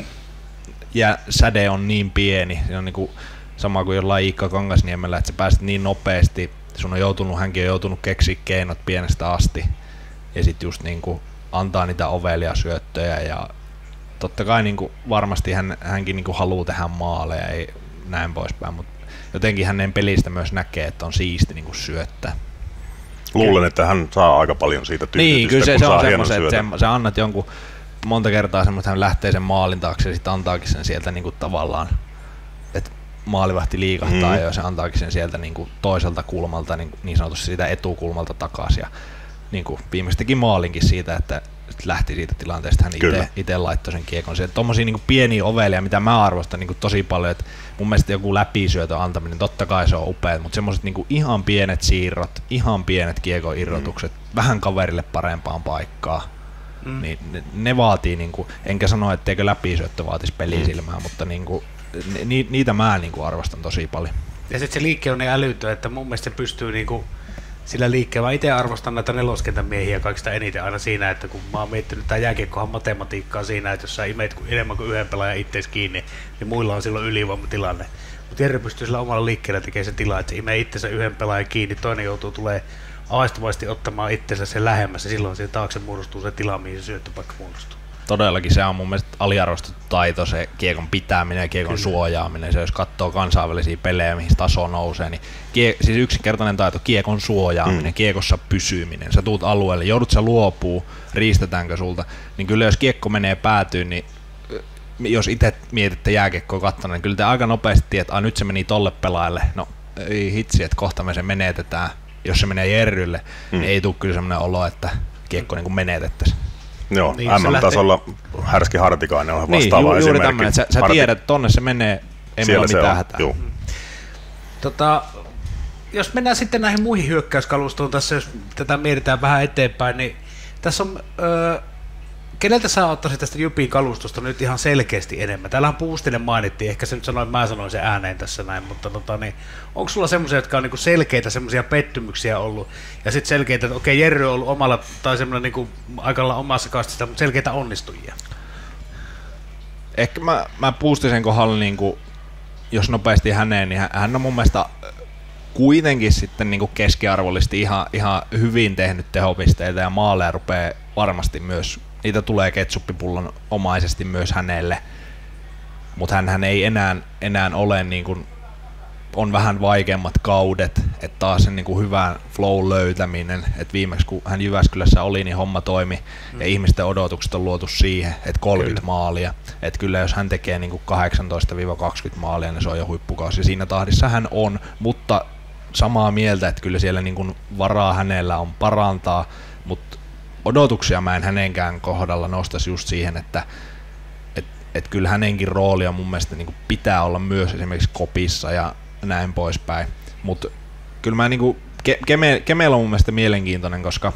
ja säde on niin pieni, se on niinku sama kuin jollain Iikka Kangasniemellä, että sä pääset niin nopeasti, sun on joutunut, hänkin on joutunut keksiä keinot pienestä asti ja sit just niinku antaa niitä ovelia syöttöjä ja totta kai niin kuin varmasti hän, hänkin niin kuin haluaa tehdä maaleja ja näin poispäin, mutta jotenkin hänen pelistä myös näkee, että on siisti niin kuin syöttää. Luulen, että hän saa aika paljon siitä tyydytystä, niin, kyllä se, kun se saa on hienon semmoisen, syötön. että sä annat jonkun monta kertaa semmoista, että hän lähtee sen maalin taakse ja sitten antaakin sen sieltä niin kuin tavallaan, että maalivahti liikahtaa mm. ja se antaakin sen sieltä niin kuin toiselta kulmalta, niin, niin sanotusti siitä etukulmalta takaisin. Ja niin kuin viimeistäkin maalinkin siitä, että lähti siitä tilanteesta, hän itse laittoi sen kiekon. Tuommoisia niin pieniä ovelia, mitä mä arvostan niin tosi paljon, että mun mielestä joku läpisyötön antaminen, totta kai se on upea, mutta semmoiset niin ihan pienet siirrot, ihan pienet kiekon irrotukset, mm. vähän kaverille parempaan paikkaan, mm. niin ne, ne vaatii, niin kuin, enkä sano, etteikö läpisyöttö vaatisi pelisilmää, mm. mutta niin kuin, ni, niitä mä niin kuin arvostan tosi paljon. Ja sitten se liikke on niin älytön, että mun mielestä se pystyy niin kuin sillä liikkeellä. Mä itse arvostan näitä neloskentän miehiä kaikista eniten aina siinä, että kun mä oon miettinyt tää jääkiekkohan matematiikkaa siinä, että jos sä imet enemmän kuin yhden pelaajan ittees kiinni, niin muilla on silloin ylivoimatilanne. Mutta Jerry pystyy sillä omalla liikkeellä tekemään sen tilaa, että se imee itsensä yhden pelaajan kiinni, toinen joutuu tulee aistuvasti ottamaan itsensä sen lähemmäs ja silloin siihen taakse muodostuu se tila, mihin se syöttöpaikka muodostuu. Todellakin se on mun mielestä aliarvostettu taito, se kiekon pitäminen ja kiekon Kyllä. suojaaminen. Se jos katsoo kansainvälisiä pelejä, mihin taso nousee, niin kie, siis yksinkertainen taito, kiekon suojaaminen, mm. kiekossa pysyminen. Sä tuut alueelle, joudut sä luopuu, riistetäänkö sulta, niin kyllä jos kiekko menee päätyyn, niin jos itse mietitte jääkiekkoa kattona, niin kyllä te aika nopeasti tiedät, että nyt se meni tolle pelaajalle, no ei hitsi, että kohta me se menetetään. Jos se menee Jerrylle, mm. niin ei tule kyllä sellainen olo, että kiekko niin kuin menetettäisiin. Joo, niin, M M-tasolla lähtee... Härski Hartikainen on vastaava niin, ju- esimerkki. Juuri tämmöinen, sä, sä Harti... tiedät, että tonne se menee, ei meillä ole mitään hätää. Tota, jos mennään sitten näihin muihin hyökkäyskalustoon tässä, jos tätä mietitään vähän eteenpäin, niin tässä on, öö, keneltä sä ottaisit tästä Jypin kalustosta nyt ihan selkeästi enemmän? Täällähän Puustinen mainittiin, ehkä se nyt sanoin, mä sanoin sen ääneen tässä näin, mutta tota, niin, onko sulla semmoisia, jotka on niinku selkeitä semmoisia pettymyksiä ollut, ja sitten selkeitä, että okei, Jerry on ollut omalla, tai semmoinen niinku aikalla omassa kastista, mutta selkeitä onnistujia? Ehkä mä, mä Puustisen kohdalla, niinku, jos nopeasti häneen, niin hän on mun mielestä kuitenkin sitten niinku keskiarvollisesti ihan, ihan hyvin tehnyt tehopisteitä, ja maaleja rupeaa varmasti myös, niitä tulee ketsuppipullon omaisesti myös hänelle, mutta hän ei enää, enää ole, niin kuin, on vähän vaikeammat kaudet, että taas sen niin kuin hyvän flow löytäminen, että viimeksi kun hän Jyväskylässä oli, niin homma toimi mm. ja ihmisten odotukset on luotu siihen, että kolmekymmentä kyllä. maalia, että kyllä jos hän tekee niin kuin kahdeksantoista kaksikymmentä maalia, niin se on jo huippukausi, siinä tahdissa hän on, mutta samaa mieltä, että kyllä siellä niin kuin varaa hänellä on parantaa, mutta odotuksia mä en hänenkään kohdalla nostaisi just siihen, että et, et kyllä hänenkin roolia mun mielestä niin kuin pitää olla myös esimerkiksi kopissa ja näin poispäin. Mutta kyllä mä niinku, ke, Keme, Kemellä on mun mielestä mielenkiintoinen, koska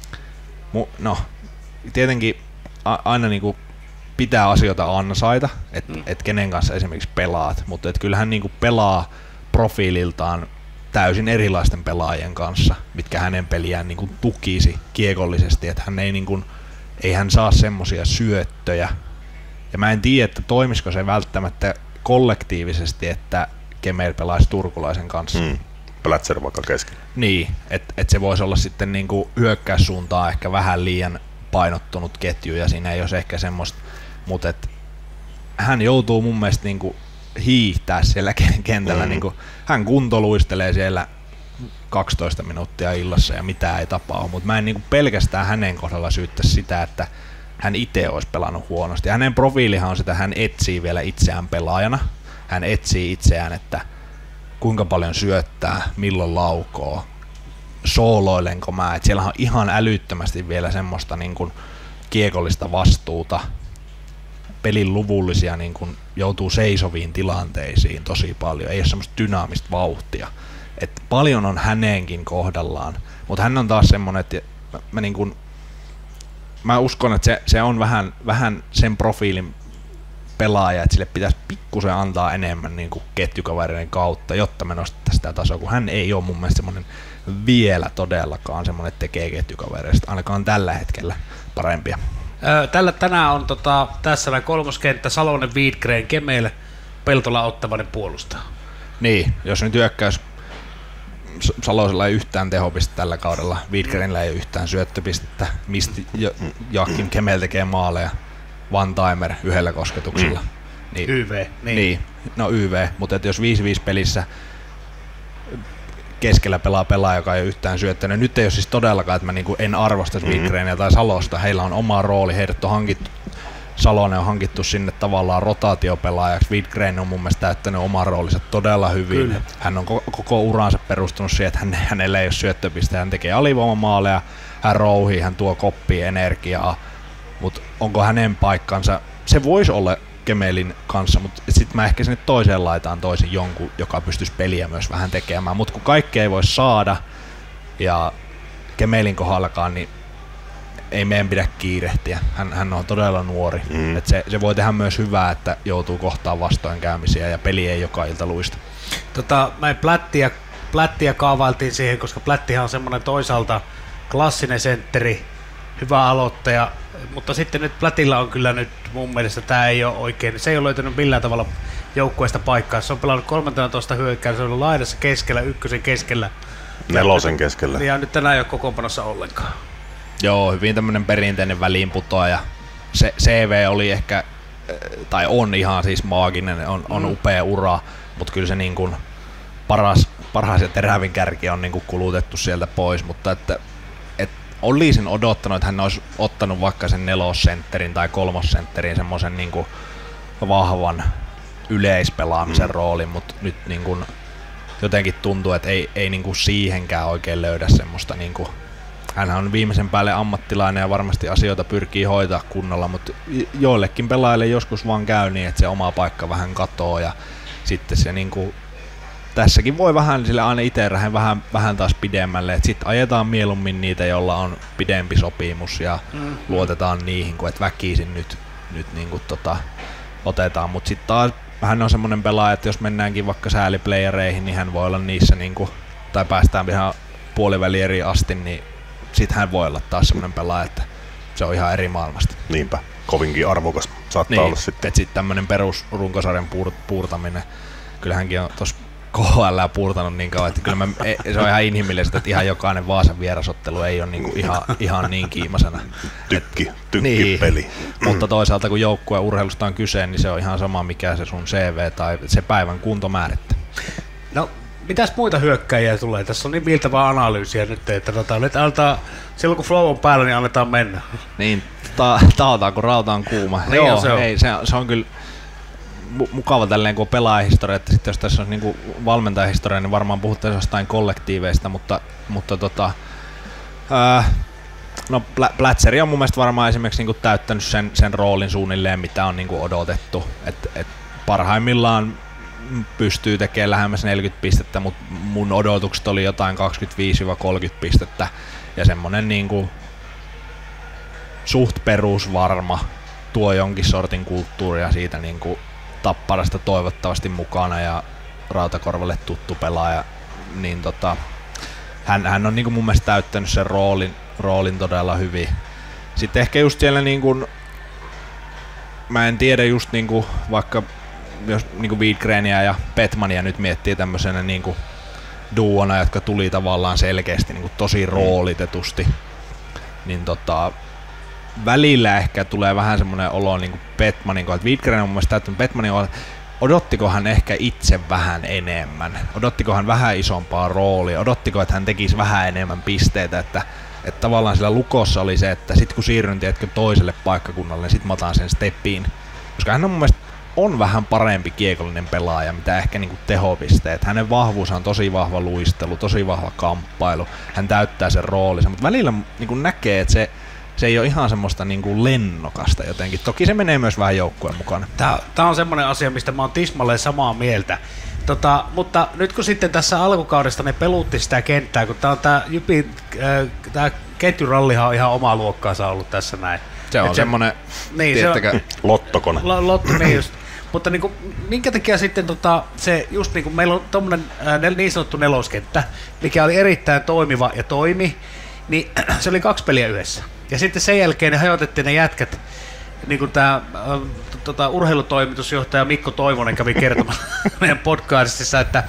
mu, no, tietenkin a, aina niinku pitää asioita ansaita, että mm. et kenen kanssa esimerkiksi pelaat, mutta et kyllä hän niinku pelaa profiililtaan täysin erilaisten pelaajien kanssa, mitkä hänen peliään niin kuin tukisi kiekollisesti, että hän ei, niin kuin, ei hän saa semmoisia syöttöjä. Ja mä en tiedä, että toimisiko se välttämättä kollektiivisesti, että Kemel pelaisi turkulaisen kanssa. Mm. Plätser vaikka kesken. Niin, että et se voisi olla sitten niin kuin hyökkäyssuuntaan ehkä vähän liian painottunut ketju, ja siinä ei ole ehkä semmoista, mutta et hän joutuu mun mielestä niin kuin hiihtää siellä kentällä, mm. niin kuin hän kuntoluistelee siellä kaksitoista minuuttia illassa ja mitään ei tapahdu, mutta mä en niin kuin pelkästään hänen kohdalla syyttä sitä, että hän itse olisi pelannut huonosti. Hänen profiilihan on sitä, hän etsii vielä itseään pelaajana, hän etsii itseään, että kuinka paljon syöttää, milloin laukoo, sooloilenko mä, että siellä on ihan älyttömästi vielä semmoista niin kuin kiekollista vastuuta, pelin luvullisia niin kun joutuu seisoviin tilanteisiin tosi paljon, ei ole semmoista dynaamista vauhtia. Et paljon on hänenkin kohdallaan, mutta hän on taas semmoinen, että mä, mä, niin kun, mä uskon, että se, se on vähän, vähän sen profiilin pelaaja, että sille pitäisi pikkusen antaa enemmän niin kuin ketjukavereiden kautta, jotta me nostettaisiin sitä tasoa, kun hän ei ole mun mielestä semmoinen vielä todellakaan semmoinen, että tekee ketjukavereista, ainakaan tällä hetkellä parempia. Tällä tänään on tota, tässä näin kolmoskenttä, Salonen, Wiedgren, Kemel, Peltola, Ottavainen puolustaa. Niin, jos nyt hyökkäys Salosella ei yhtään tehopiste tällä kaudella, Wiedgrenillä ei ole yhtään syöttöpistettä, mistä Joakim Kemel tekee maaleja, one-timer yhdellä kosketuksella. Mm. Niin, Y V. Niin. niin, no Y V, mutta jos viisi viisi pelissä keskellä pelaa pelaaja, joka ei ole yhtään syöttänyt. Nyt ei ole siis todellakaan, että mä niinku en arvostaisi mm-hmm. Wiedgrenia tai Salosta. Heillä on oma rooli, heidät on hankittu Salonen on hankittu sinne tavallaan rotaatiopelaajaksi. Widgren on mun mielestä täyttänyt oman roolinsa todella hyvin. Kyllä. Hän on koko uransa perustunut siihen, että hän, hänellä ei ole syöttöpiste. Hän tekee alivoimamaaleja, hän rouhii, hän tuo koppiin energiaa. Mutta onko hänen paikkansa? Se voisi olla Kemelin kanssa, mutta sitten mä ehkä sinne toiseen laitaan toisin jonkun, joka pystyisi peliä myös vähän tekemään. Mutta kun kaikkea ei voi saada ja Kemelin kohdallakaan, niin ei meidän pidä kiirehtiä. Hän, hän on todella nuori. Mm. Et se, se voi tehdä myös hyvää, että joutuu kohtaan vastoinkäymisiä ja peli ei joka ilta luista. Tota, me plättiä, plättiä kaavailtiin siihen, koska plättihän on semmoinen toisaalta klassinen sentteri, hyvä aloittaja, mutta sitten nyt plätillä on kyllä nyt mun mielestä tämä ei ole oikein. Se ei ole löytänyt millään tavalla joukkueesta paikkaa. Se on pelannut kolmetoista hyökkää, se on ollut laidassa keskellä, ykkösen keskellä. Nelosen keskellä. Ja nyt tänään ei ole kokoonpanossa ollenkaan. Joo, hyvin tämmönen perinteinen väliinputoaja. Se C V oli ehkä, tai on ihan siis maaginen, on, on mm. upea ura, mutta kyllä se niin kuin paras, paras ja terävin kärki on niin kuin kulutettu sieltä pois, mutta että et olisin odottanut, että hän olisi ottanut vaikka sen nelossentterin tai kolmossentterin semmoisen niin kuin vahvan yleispelaamisen mm. roolin, mutta nyt niin kuin jotenkin tuntuu, että ei, ei niin kuin siihenkään oikein löydä semmoista niin kuin. Hän on viimeisen päälle ammattilainen ja varmasti asioita pyrkii hoitaa kunnolla, mutta joillekin pelaajille joskus vaan käy niin, että se oma paikka vähän katoo ja sitten se niinku, tässäkin voi vähän sille aina itse vähän, vähän taas pidemmälle, että sitten ajetaan mieluummin niitä, joilla on pidempi sopimus ja mm. luotetaan niihin, kun et väkisin nyt, nyt niinku tota, otetaan, mutta sitten taas hän on semmoinen pelaaja, että jos mennäänkin vaikka sääliplayereihin, niin hän voi olla niissä niinku, tai päästään ihan puolivälieriin asti, niin sitten hän voi olla taas semmoinen pelaaja, että se on ihan eri maailmasta. Niinpä, kovinkin arvokas saattaa niin, olla sitten. Että sitten tämmöinen perusrunkosarjan puur, puurtaminen, kyllähänkin on tuossa K H L puurtanut niin kauan, että kyllä mä, se on ihan inhimillistä, että ihan jokainen Vaasan vierasottelu ei ole niinku ihan, ihan niin kiimasena. Tykki, tykkipeli. Niin, mutta toisaalta kun joukkueen urheilusta on kyse, niin se on ihan sama mikä se sun C V tai se päivän kunto määrittää. No. Mitäs muita hyökkäjiä tulee? Tässä on niin viiltävää analyysiä nyt, että tota, nyt annetaan, silloin kun flow on päällä, niin annetaan mennä. Niin, ta- taataan kun rauta on kuuma. Niin Joo, se on. Ei, se, on, se on kyllä mu- mukava tälleen, kun on pelaajahistoria, että sitten jos tässä on niinku valmentajahistoria, niin varmaan puhuttaisiin jostain kollektiiveista, mutta, mutta tota, ää, no Plätseri on mun mielestä varmaan esimerkiksi niinku täyttänyt sen, sen roolin suunnilleen, mitä on niinku odotettu. Et, et parhaimmillaan pystyy tekemään lähemmäs neljäkymmentä pistettä, mutta mun odotukset oli jotain kaksikymmentäviisi kolmekymmentä pistettä ja semmonen niinku suht perusvarma, tuo jonkin sortin kulttuuria siitä niinku Tapparasta toivottavasti mukana ja Rautakorvalle tuttu pelaaja, niin tota, hän, hän on niinku mun mielestä täyttänyt sen roolin, roolin todella hyvin. Sitten ehkä just siellä niinku, mä en tiedä just niinku vaikka jos niinku Widgrenia ja Petmania nyt miettii tämmöisenä niinku duona, jotka tuli tavallaan selkeästi niinku tosi roolitetusti, niin tota, välillä ehkä tulee vähän semmoinen olo niinku Petmanin, että Widgren on mun mielestä täyttänyt Petmanin, odottiko hän ehkä itse vähän enemmän, odottiko hän vähän isompaa roolia, odottiko, että hän tekisi vähän enemmän pisteitä, että, että tavallaan sillä Lukossa oli se, että sit kun siirryn tiedätkö toiselle paikkakunnalle, niin sit mä otan sen steppiin, koska hän on mun mielestä on vähän parempi kiekollinen pelaaja, mitä ehkä niinku tehopisteet. Hänen vahvuus on tosi vahva luistelu, tosi vahva kamppailu. Hän täyttää sen roolinsa, mutta välillä niinku näkee, että se, se ei ole ihan semmoista niinku lennokasta jotenkin. Toki se menee myös vähän joukkueen mukana. Tää, tää on semmoinen asia, mistä mä oon tismalleen samaa mieltä. Tota, mutta nyt kun sitten tässä alkukaudesta ne pelutti sitä kenttää, kun tää on tää Jypin, äh, tää ketjurallihan on ihan omaa luokkaansa ollut tässä näin. Se on semmoinen, niin, tiettäkö, se on, lottokone. L- lotto, niin just. Mutta niinku, minkä takia sitten tota, se just niinku, meillä on tommonen ää, niin sanottu neloskenttä, mikä oli erittäin toimiva ja toimi, niin se oli kaksi peliä yhdessä. Ja sitten sen jälkeen ne hajotettiin ne jätkät, niin kuin tämä tota, urheilutoimitusjohtaja Mikko Toivonen kävi kertomassa meidän podcastissa, että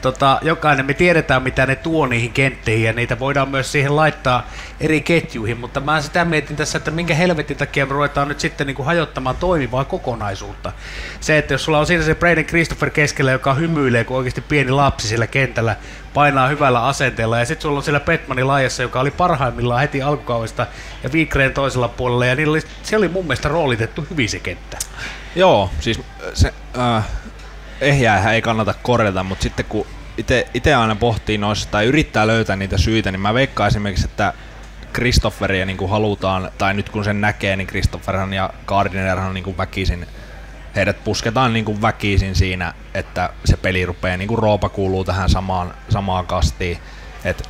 tota, jokainen, me tiedetään mitä ne tuo niihin kenttiin ja niitä voidaan myös siihen laittaa eri ketjuihin, mutta mä sitä mietin tässä, että minkä helvetin takia me ruvetaan nyt sitten niin kuin hajottamaan toimivaa kokonaisuutta. Se, että jos sulla on siinä se Braden Christopher keskellä, joka hymyilee kuin oikeasti pieni lapsi siellä kentällä, painaa hyvällä asenteella ja sitten sulla on siellä Petmanin laajassa, joka oli parhaimmillaan heti alkukaudesta ja Wikgren toisella puolella ja niillä oli, se oli mun mielestä roolitettu hyvin se kenttä. Joo, siis se äh, ehjäähän ei kannata korjata, mutta sitten kun itse aina pohtii noissa tai yrittää löytää niitä syitä, niin mä veikkaan esimerkiksi, että Christopheria niin kuin halutaan, tai nyt kun sen näkee, niin Christopherhan ja Gardinerhan niin kuin väkisin, heidät pusketaan niin kuin väkisin siinä, että se peli rupeaa, niin kuin Roopa kuuluu tähän samaan, samaan kastiin. Et,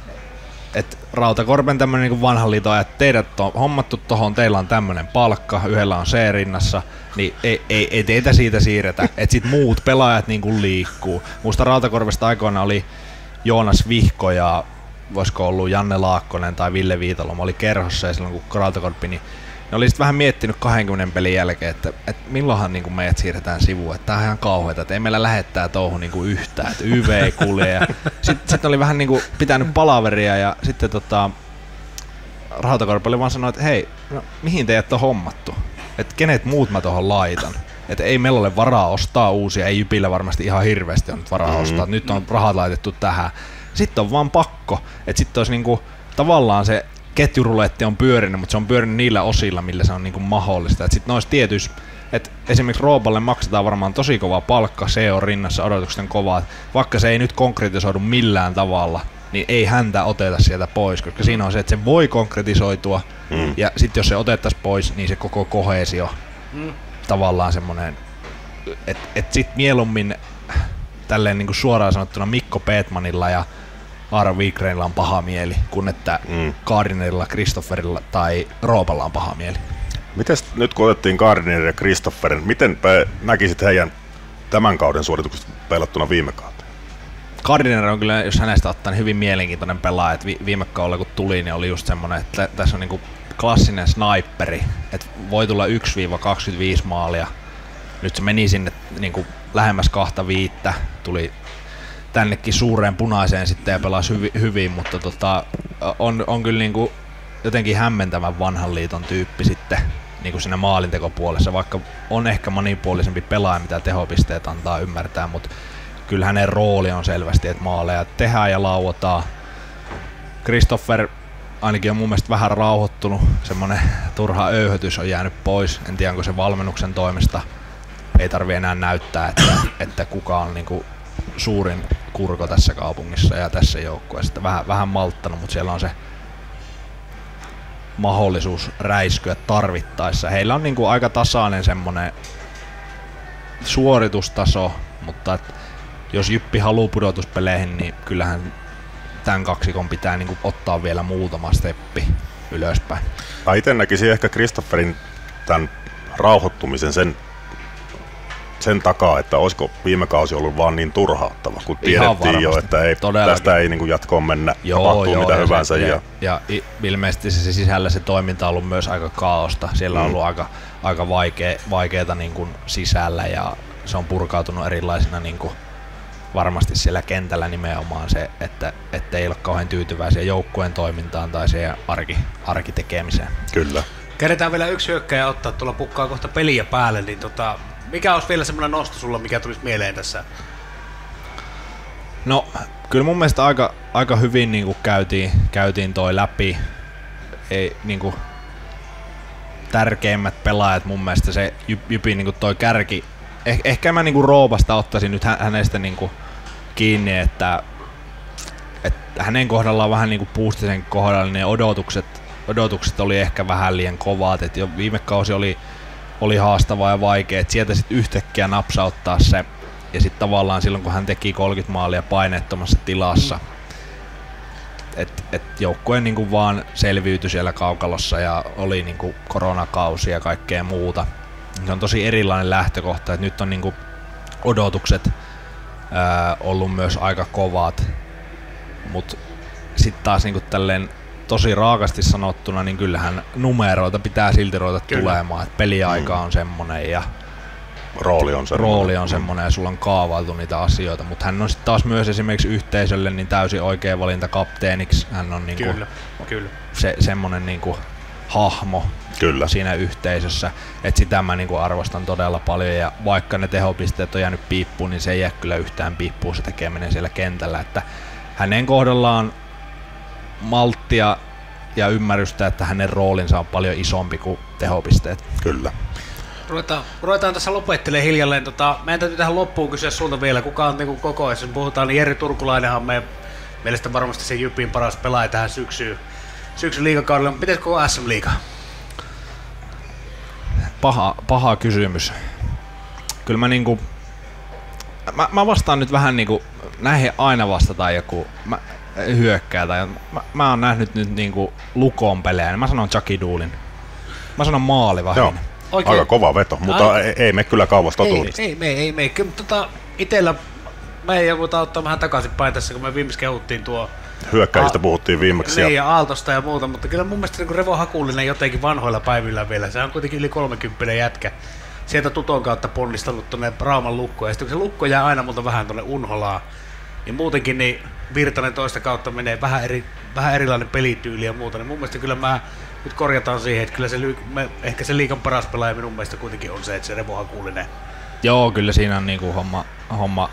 et Rautakorpen tämmönen niin vanhan liiton, että teidät on hommattu tohon, teillä on tämmönen palkka, yhdellä on C rinnassa, niin ei, ei, ei teitä siitä siirretä, että sit muut pelaajat niin kuin liikkuu. Musta Rautakorvesta aikoina oli Joonas Vihko ja voisiko ollut Janne Laakkonen tai Ville Viitaloma oli kerhossa ja silloin kun Rautakorpi, niin ne oli sit vähän miettinyt kaksikymmentä pelin jälkeen, että, että milloinhan niin kuin meidät siirretään sivuun, että tää on ihan kauheeta, että ei meillä lähettää touhu niin kuin yhtään, että Y V ei kulje. Ja sitten sit oli vähän niin kuin pitänyt palaveria ja sitten tota, Rautakorpi oli vaan sanonut, että hei, no, mihin teidät on hommattu? Että kenet muut mä tohon laitan? Että ei meillä ole varaa ostaa uusia, ei Jypillä varmasti ihan hirveästi on nyt varaa mm-hmm. ostaa, nyt on rahat laitettu tähän. Sitten on vaan pakko, että sitten olisi niinku, tavallaan se ketjuruletti on pyörinyt, mutta se on pyörinyt niillä osilla, millä se on niinku mahdollista. Sitten noissa tietyissä, että esimerkiksi Roopalle maksetaan varmaan tosi kova palkka, se on rinnassa, odotukset on kovaa, vaikka se ei nyt konkretisoidu millään tavalla, niin ei häntä oteta sieltä pois, koska siinä on se, että se voi konkretisoitua, mm. ja sitten jos se otettaisiin pois, niin se koko koheesio mm. tavallaan semmoinen, että et sitten mieluummin tälleen niinku suoraan sanottuna Mikko Petmanilla ja Aaro Wikgrenillä on paha mieli, kun että mm. Gardinerilla, Christopherilla tai Roopalla on paha mieli. Mites nyt kun otettiin Gardiner ja Christopherin, miten näkisit heidän tämän kauden suoritukset pelattuna viime kautta? Gardiner on kyllä, jos hänestä ottaa, niin hyvin mielenkiintoinen pelaaja. Et viime kaudella kun tuli, niin oli just semmoinen, että tässä on niinku klassinen sniperi, että voi tulla yksi kaksikymmentäviisi maalia. Nyt se meni sinne niinku lähemmäs kahta viittä, tuli tännekin suureen punaiseen sitten ja pelasi hyvi, hyvin, mutta tota, on, on kyllä niinku jotenkin hämmentävän vanhan liiton tyyppi sitten niinku siinä maalintekopuolessa, vaikka on ehkä monipuolisempi pelaaja, mitä tehopisteet antaa ymmärtää, mutta kyllä hänen rooli on selvästi, että maaleja tehdään ja lauotaan. Christopher ainakin on mun mielestä vähän rauhoittunut, semmonen turha öyhötys on jäänyt pois, en tiedä onko se valmennuksen toimesta, ei tarvi enää näyttää, että, että kuka on niinku suurin kurko tässä kaupungissa ja tässä joukkueessa. Vähän, vähän malttanut, mutta siellä on se mahdollisuus räiskyä tarvittaessa. Heillä on niinku aika tasainen semmonen suoritustaso, mutta et jos Jyppi haluaa pudotuspeleihin, niin kyllähän tämän kaksikon pitää niinku ottaa vielä muutama steppi ylöspäin. Mä ite näkisin ehkä Christopherin tämän rauhoittumisen sen sen takaa, että olisiko viime kausi ollut vaan niin turhauttava, kun tiedettiin jo, että ei, tästä ei niin jatkoon mennä, joo, tapahtuu joo, mitä ja hyvänsä. Se, ja, ja, ja ilmeisesti se sisällä se toiminta on ollut myös aika kaaosta. Siellä on mm. ollut aika, aika vaikea, vaikeata niin kuin sisällä ja se on purkautunut erilaisina niin kuin varmasti siellä kentällä nimenomaan se, että, että ei ole kauhean tyytyväisiä joukkueen toimintaan tai siihen arki, arkitekemiseen. Kyllä. Keretään vielä yksi hyökkäjä ottaa, tuolla pukkaa kohta peliä päälle, niin tota, mikä olisi vielä semmoinen nosto sulla, mikä tulisi mieleen tässä? No, kyllä mun mielestä aika, aika hyvin niin kuin käytiin, käytiin toi läpi. Ei, niin kuin, tärkeimmät pelaajat mun mielestä se Jypin niin kuin toi kärki. Eh, ehkä mä niin kuin Roopasta ottaisin nyt hänestä niin kuin kiinni, että, että hänen kohdallaan vähän niin kuin Puustisen kohdalla ne odotukset, odotukset oli ehkä vähän liian kovat. Et jo viime kausi oli oli haastavaa ja vaikea, että sieltä sitten yhtäkkiä napsauttaa se, ja sitten tavallaan silloin kun hän teki kolmekymmentä maalia paineettomassa tilassa, mm. että et joukkueen niinku vaan selviytyi siellä kaukalossa ja oli niinku koronakausi ja kaikkea muuta. Se on tosi erilainen lähtökohta, että nyt on niinku odotukset ää, ollut myös aika kovat, mutta sitten taas niinku tälleen tosi raakasti sanottuna, niin kyllähän numeroita pitää silti ruveta tulemaan, että peliaika on semmonen ja rooli on semmoinen. Rooli on semmoinen ja sulla on kaavailtu niitä asioita, mutta hän on sitten taas myös esimerkiksi yhteisölle niin täysin oikea valinta kapteeniksi. Hän on niinku Kyllä, kyllä. Se, semmoinen niinku hahmo Kyllä. siinä yhteisössä, että sitä mä niinku arvostan todella paljon ja vaikka ne tehopisteet on jäänyt piippuun, niin se ei jää kyllä yhtään piippuun se tekeminen siellä kentällä, että hänen kohdallaan malttia ja ymmärrystä, että hänen roolinsa on paljon isompi kuin tehopisteet. Kyllä. Ruvetaan, ruvetaan tässä lopettelemaan hiljalleen. Tota, meidän täytyy tähän loppuun kysyä sulta vielä, kuka on niin koko ajan. Jos puhutaan, niin Jere Turkulainenhan on meidän mielestä varmasti se Jypin paras pelaaja tähän syksyyn, syksyn liigakaudelle. Miten koko S M-liiga? Paha, paha kysymys. Kyllä mä niinku... Mä, mä vastaan nyt vähän niinku... Näihin aina vastataan joku mä, hyökkää tai... Mä, mä oon nähnyt nyt niinku Lukon pelejä, mä sanon Chucky Doolin. Mä sanon maalivahdin. Joo. Oikein. Aika kova veto, mutta Aika. ei, ei me kyllä kauas totuudesta. Ei, ei, me, ei, me. Kyllä, tota, itellä mä ei joudutaan ottaa vähän takaisinpäin tässä, kun me viimeksi kehuttiin tuo... Hyökkäistä A- puhuttiin viimeksi. Niin, Ja ja Aaltosta ja muuta, mutta kyllä mun mielestä niin Revo Hakulinen jotenkin vanhoilla päivillä vielä. Se on kuitenkin yli kolmekymppinen jätkä. Sieltä Tuton kautta ponnistanut tuonne Rauman lukkoon. Ja sitten kun se lukko jää aina multa vähän tuonne Unholaan, niin muutenkin niin Virtanen toista kautta menee vähän, eri, vähän erilainen pelityyli ja muuta. Niin mun mielestä kyllä mä nyt korjataan siihen, että kyllä se, me, ehkä se liigan paras pelaaja minun mielestä kuitenkin on se, että se Revo Hakulinen. Joo, kyllä siinä on niinku homma, homma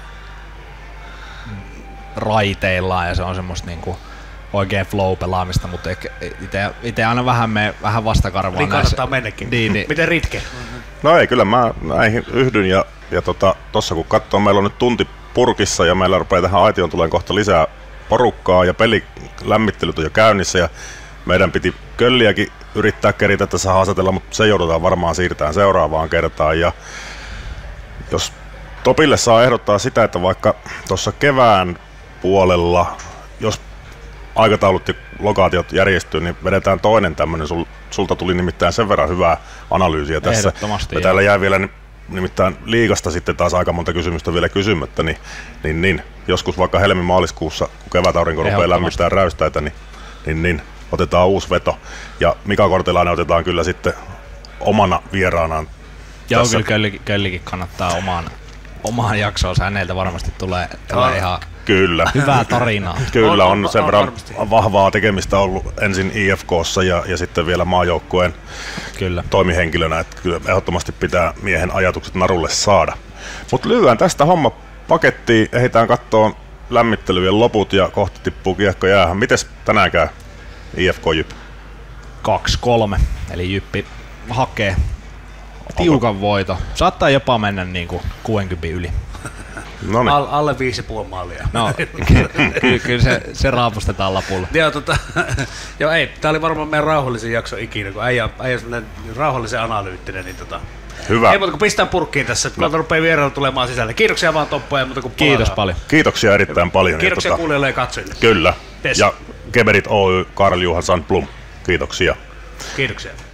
raiteillaan ja se on semmoista niinku oikein flow-pelaamista, mutta itse aina vähän, me, vähän vastakarvaa. Niin kannattaa mennäkin. Niin, niin. Miten Ritke? no ei, kyllä mä näihin yhdyn ja, ja tota, tossa kun katsoo, meillä on nyt tunti purkissa ja meillä rupeaa tähän aitioon tulee kohta lisää porukkaa ja pelilämmittelyt on jo käynnissä ja meidän piti Kölliäkin yrittää keritä tässä haastatella, mutta se joudutaan varmaan siirtämään seuraavaan kertaan ja jos Topille saa ehdottaa sitä, että vaikka tuossa kevään puolella, jos aikataulut ja lokaatiot järjestyy, niin vedetään toinen tämmöinen. Sul, sulta tuli nimittäin sen verran hyvää analyysiä tässä. Ja täällä jää vielä nimittäin liigasta sitten taas aika monta kysymystä vielä kysymättä, niin, niin, niin joskus vaikka helmi-maaliskuussa, kun kevätaurinko rupeaa lämmittämään räystäitä, niin, niin, niin otetaan uusi veto. Ja Mika Kortelainen otetaan kyllä sitten omana vieraanaan. Joo, kyllä Köllikin, Köllikin kannattaa omaan, omaan jaksoonsa. Häneltä varmasti tulee, tulee ihan kyllä. hyvää tarinaa. Kyllä, on, on, on sen on, verran varmasti. vahvaa tekemistä ollut ensin I F K:ssa ja, ja sitten vielä maajoukkueen Kyllä. toimihenkilönä, että kyllä ehdottomasti pitää miehen ajatukset narulle saada. Mutta lyhyään tästä homma pakettiin, ehditään kattoon lämmittelyjen loput ja kohta tippuu kiekko jäähän. Mites tänään käy I F K Jyp? kaksi kolme, eli Jyppi hakee tiukan voito. Saattaa jopa mennä niinku kuusikymmentä yli. Noniin. All, alle viisi ja puoli maalia. No, kyllä, kyllä, kyllä se, se raapustetaan lapulle. Joo, tota, joo, ei, tää oli varmaan meidän rauhallisin jakso ikinä, kun äijä, äijä on semmonen rauhallisen analyyttinen, niin tota... Hyvä. Ei muuta kuin pistää purkkiin tässä, että no. rupeaa vierailu tulemaan sisälle. Kiitoksia vaan Toppoja, mutta kun Kiitos palataan. paljon. Kiitoksia erittäin paljon. Kiitoksia ja, tota, kuulijoille ja katsojille. Kyllä. Yes. Ja Geberit Oy, Karl Johan Sandblom. Kiitoksia. Kiitoksia.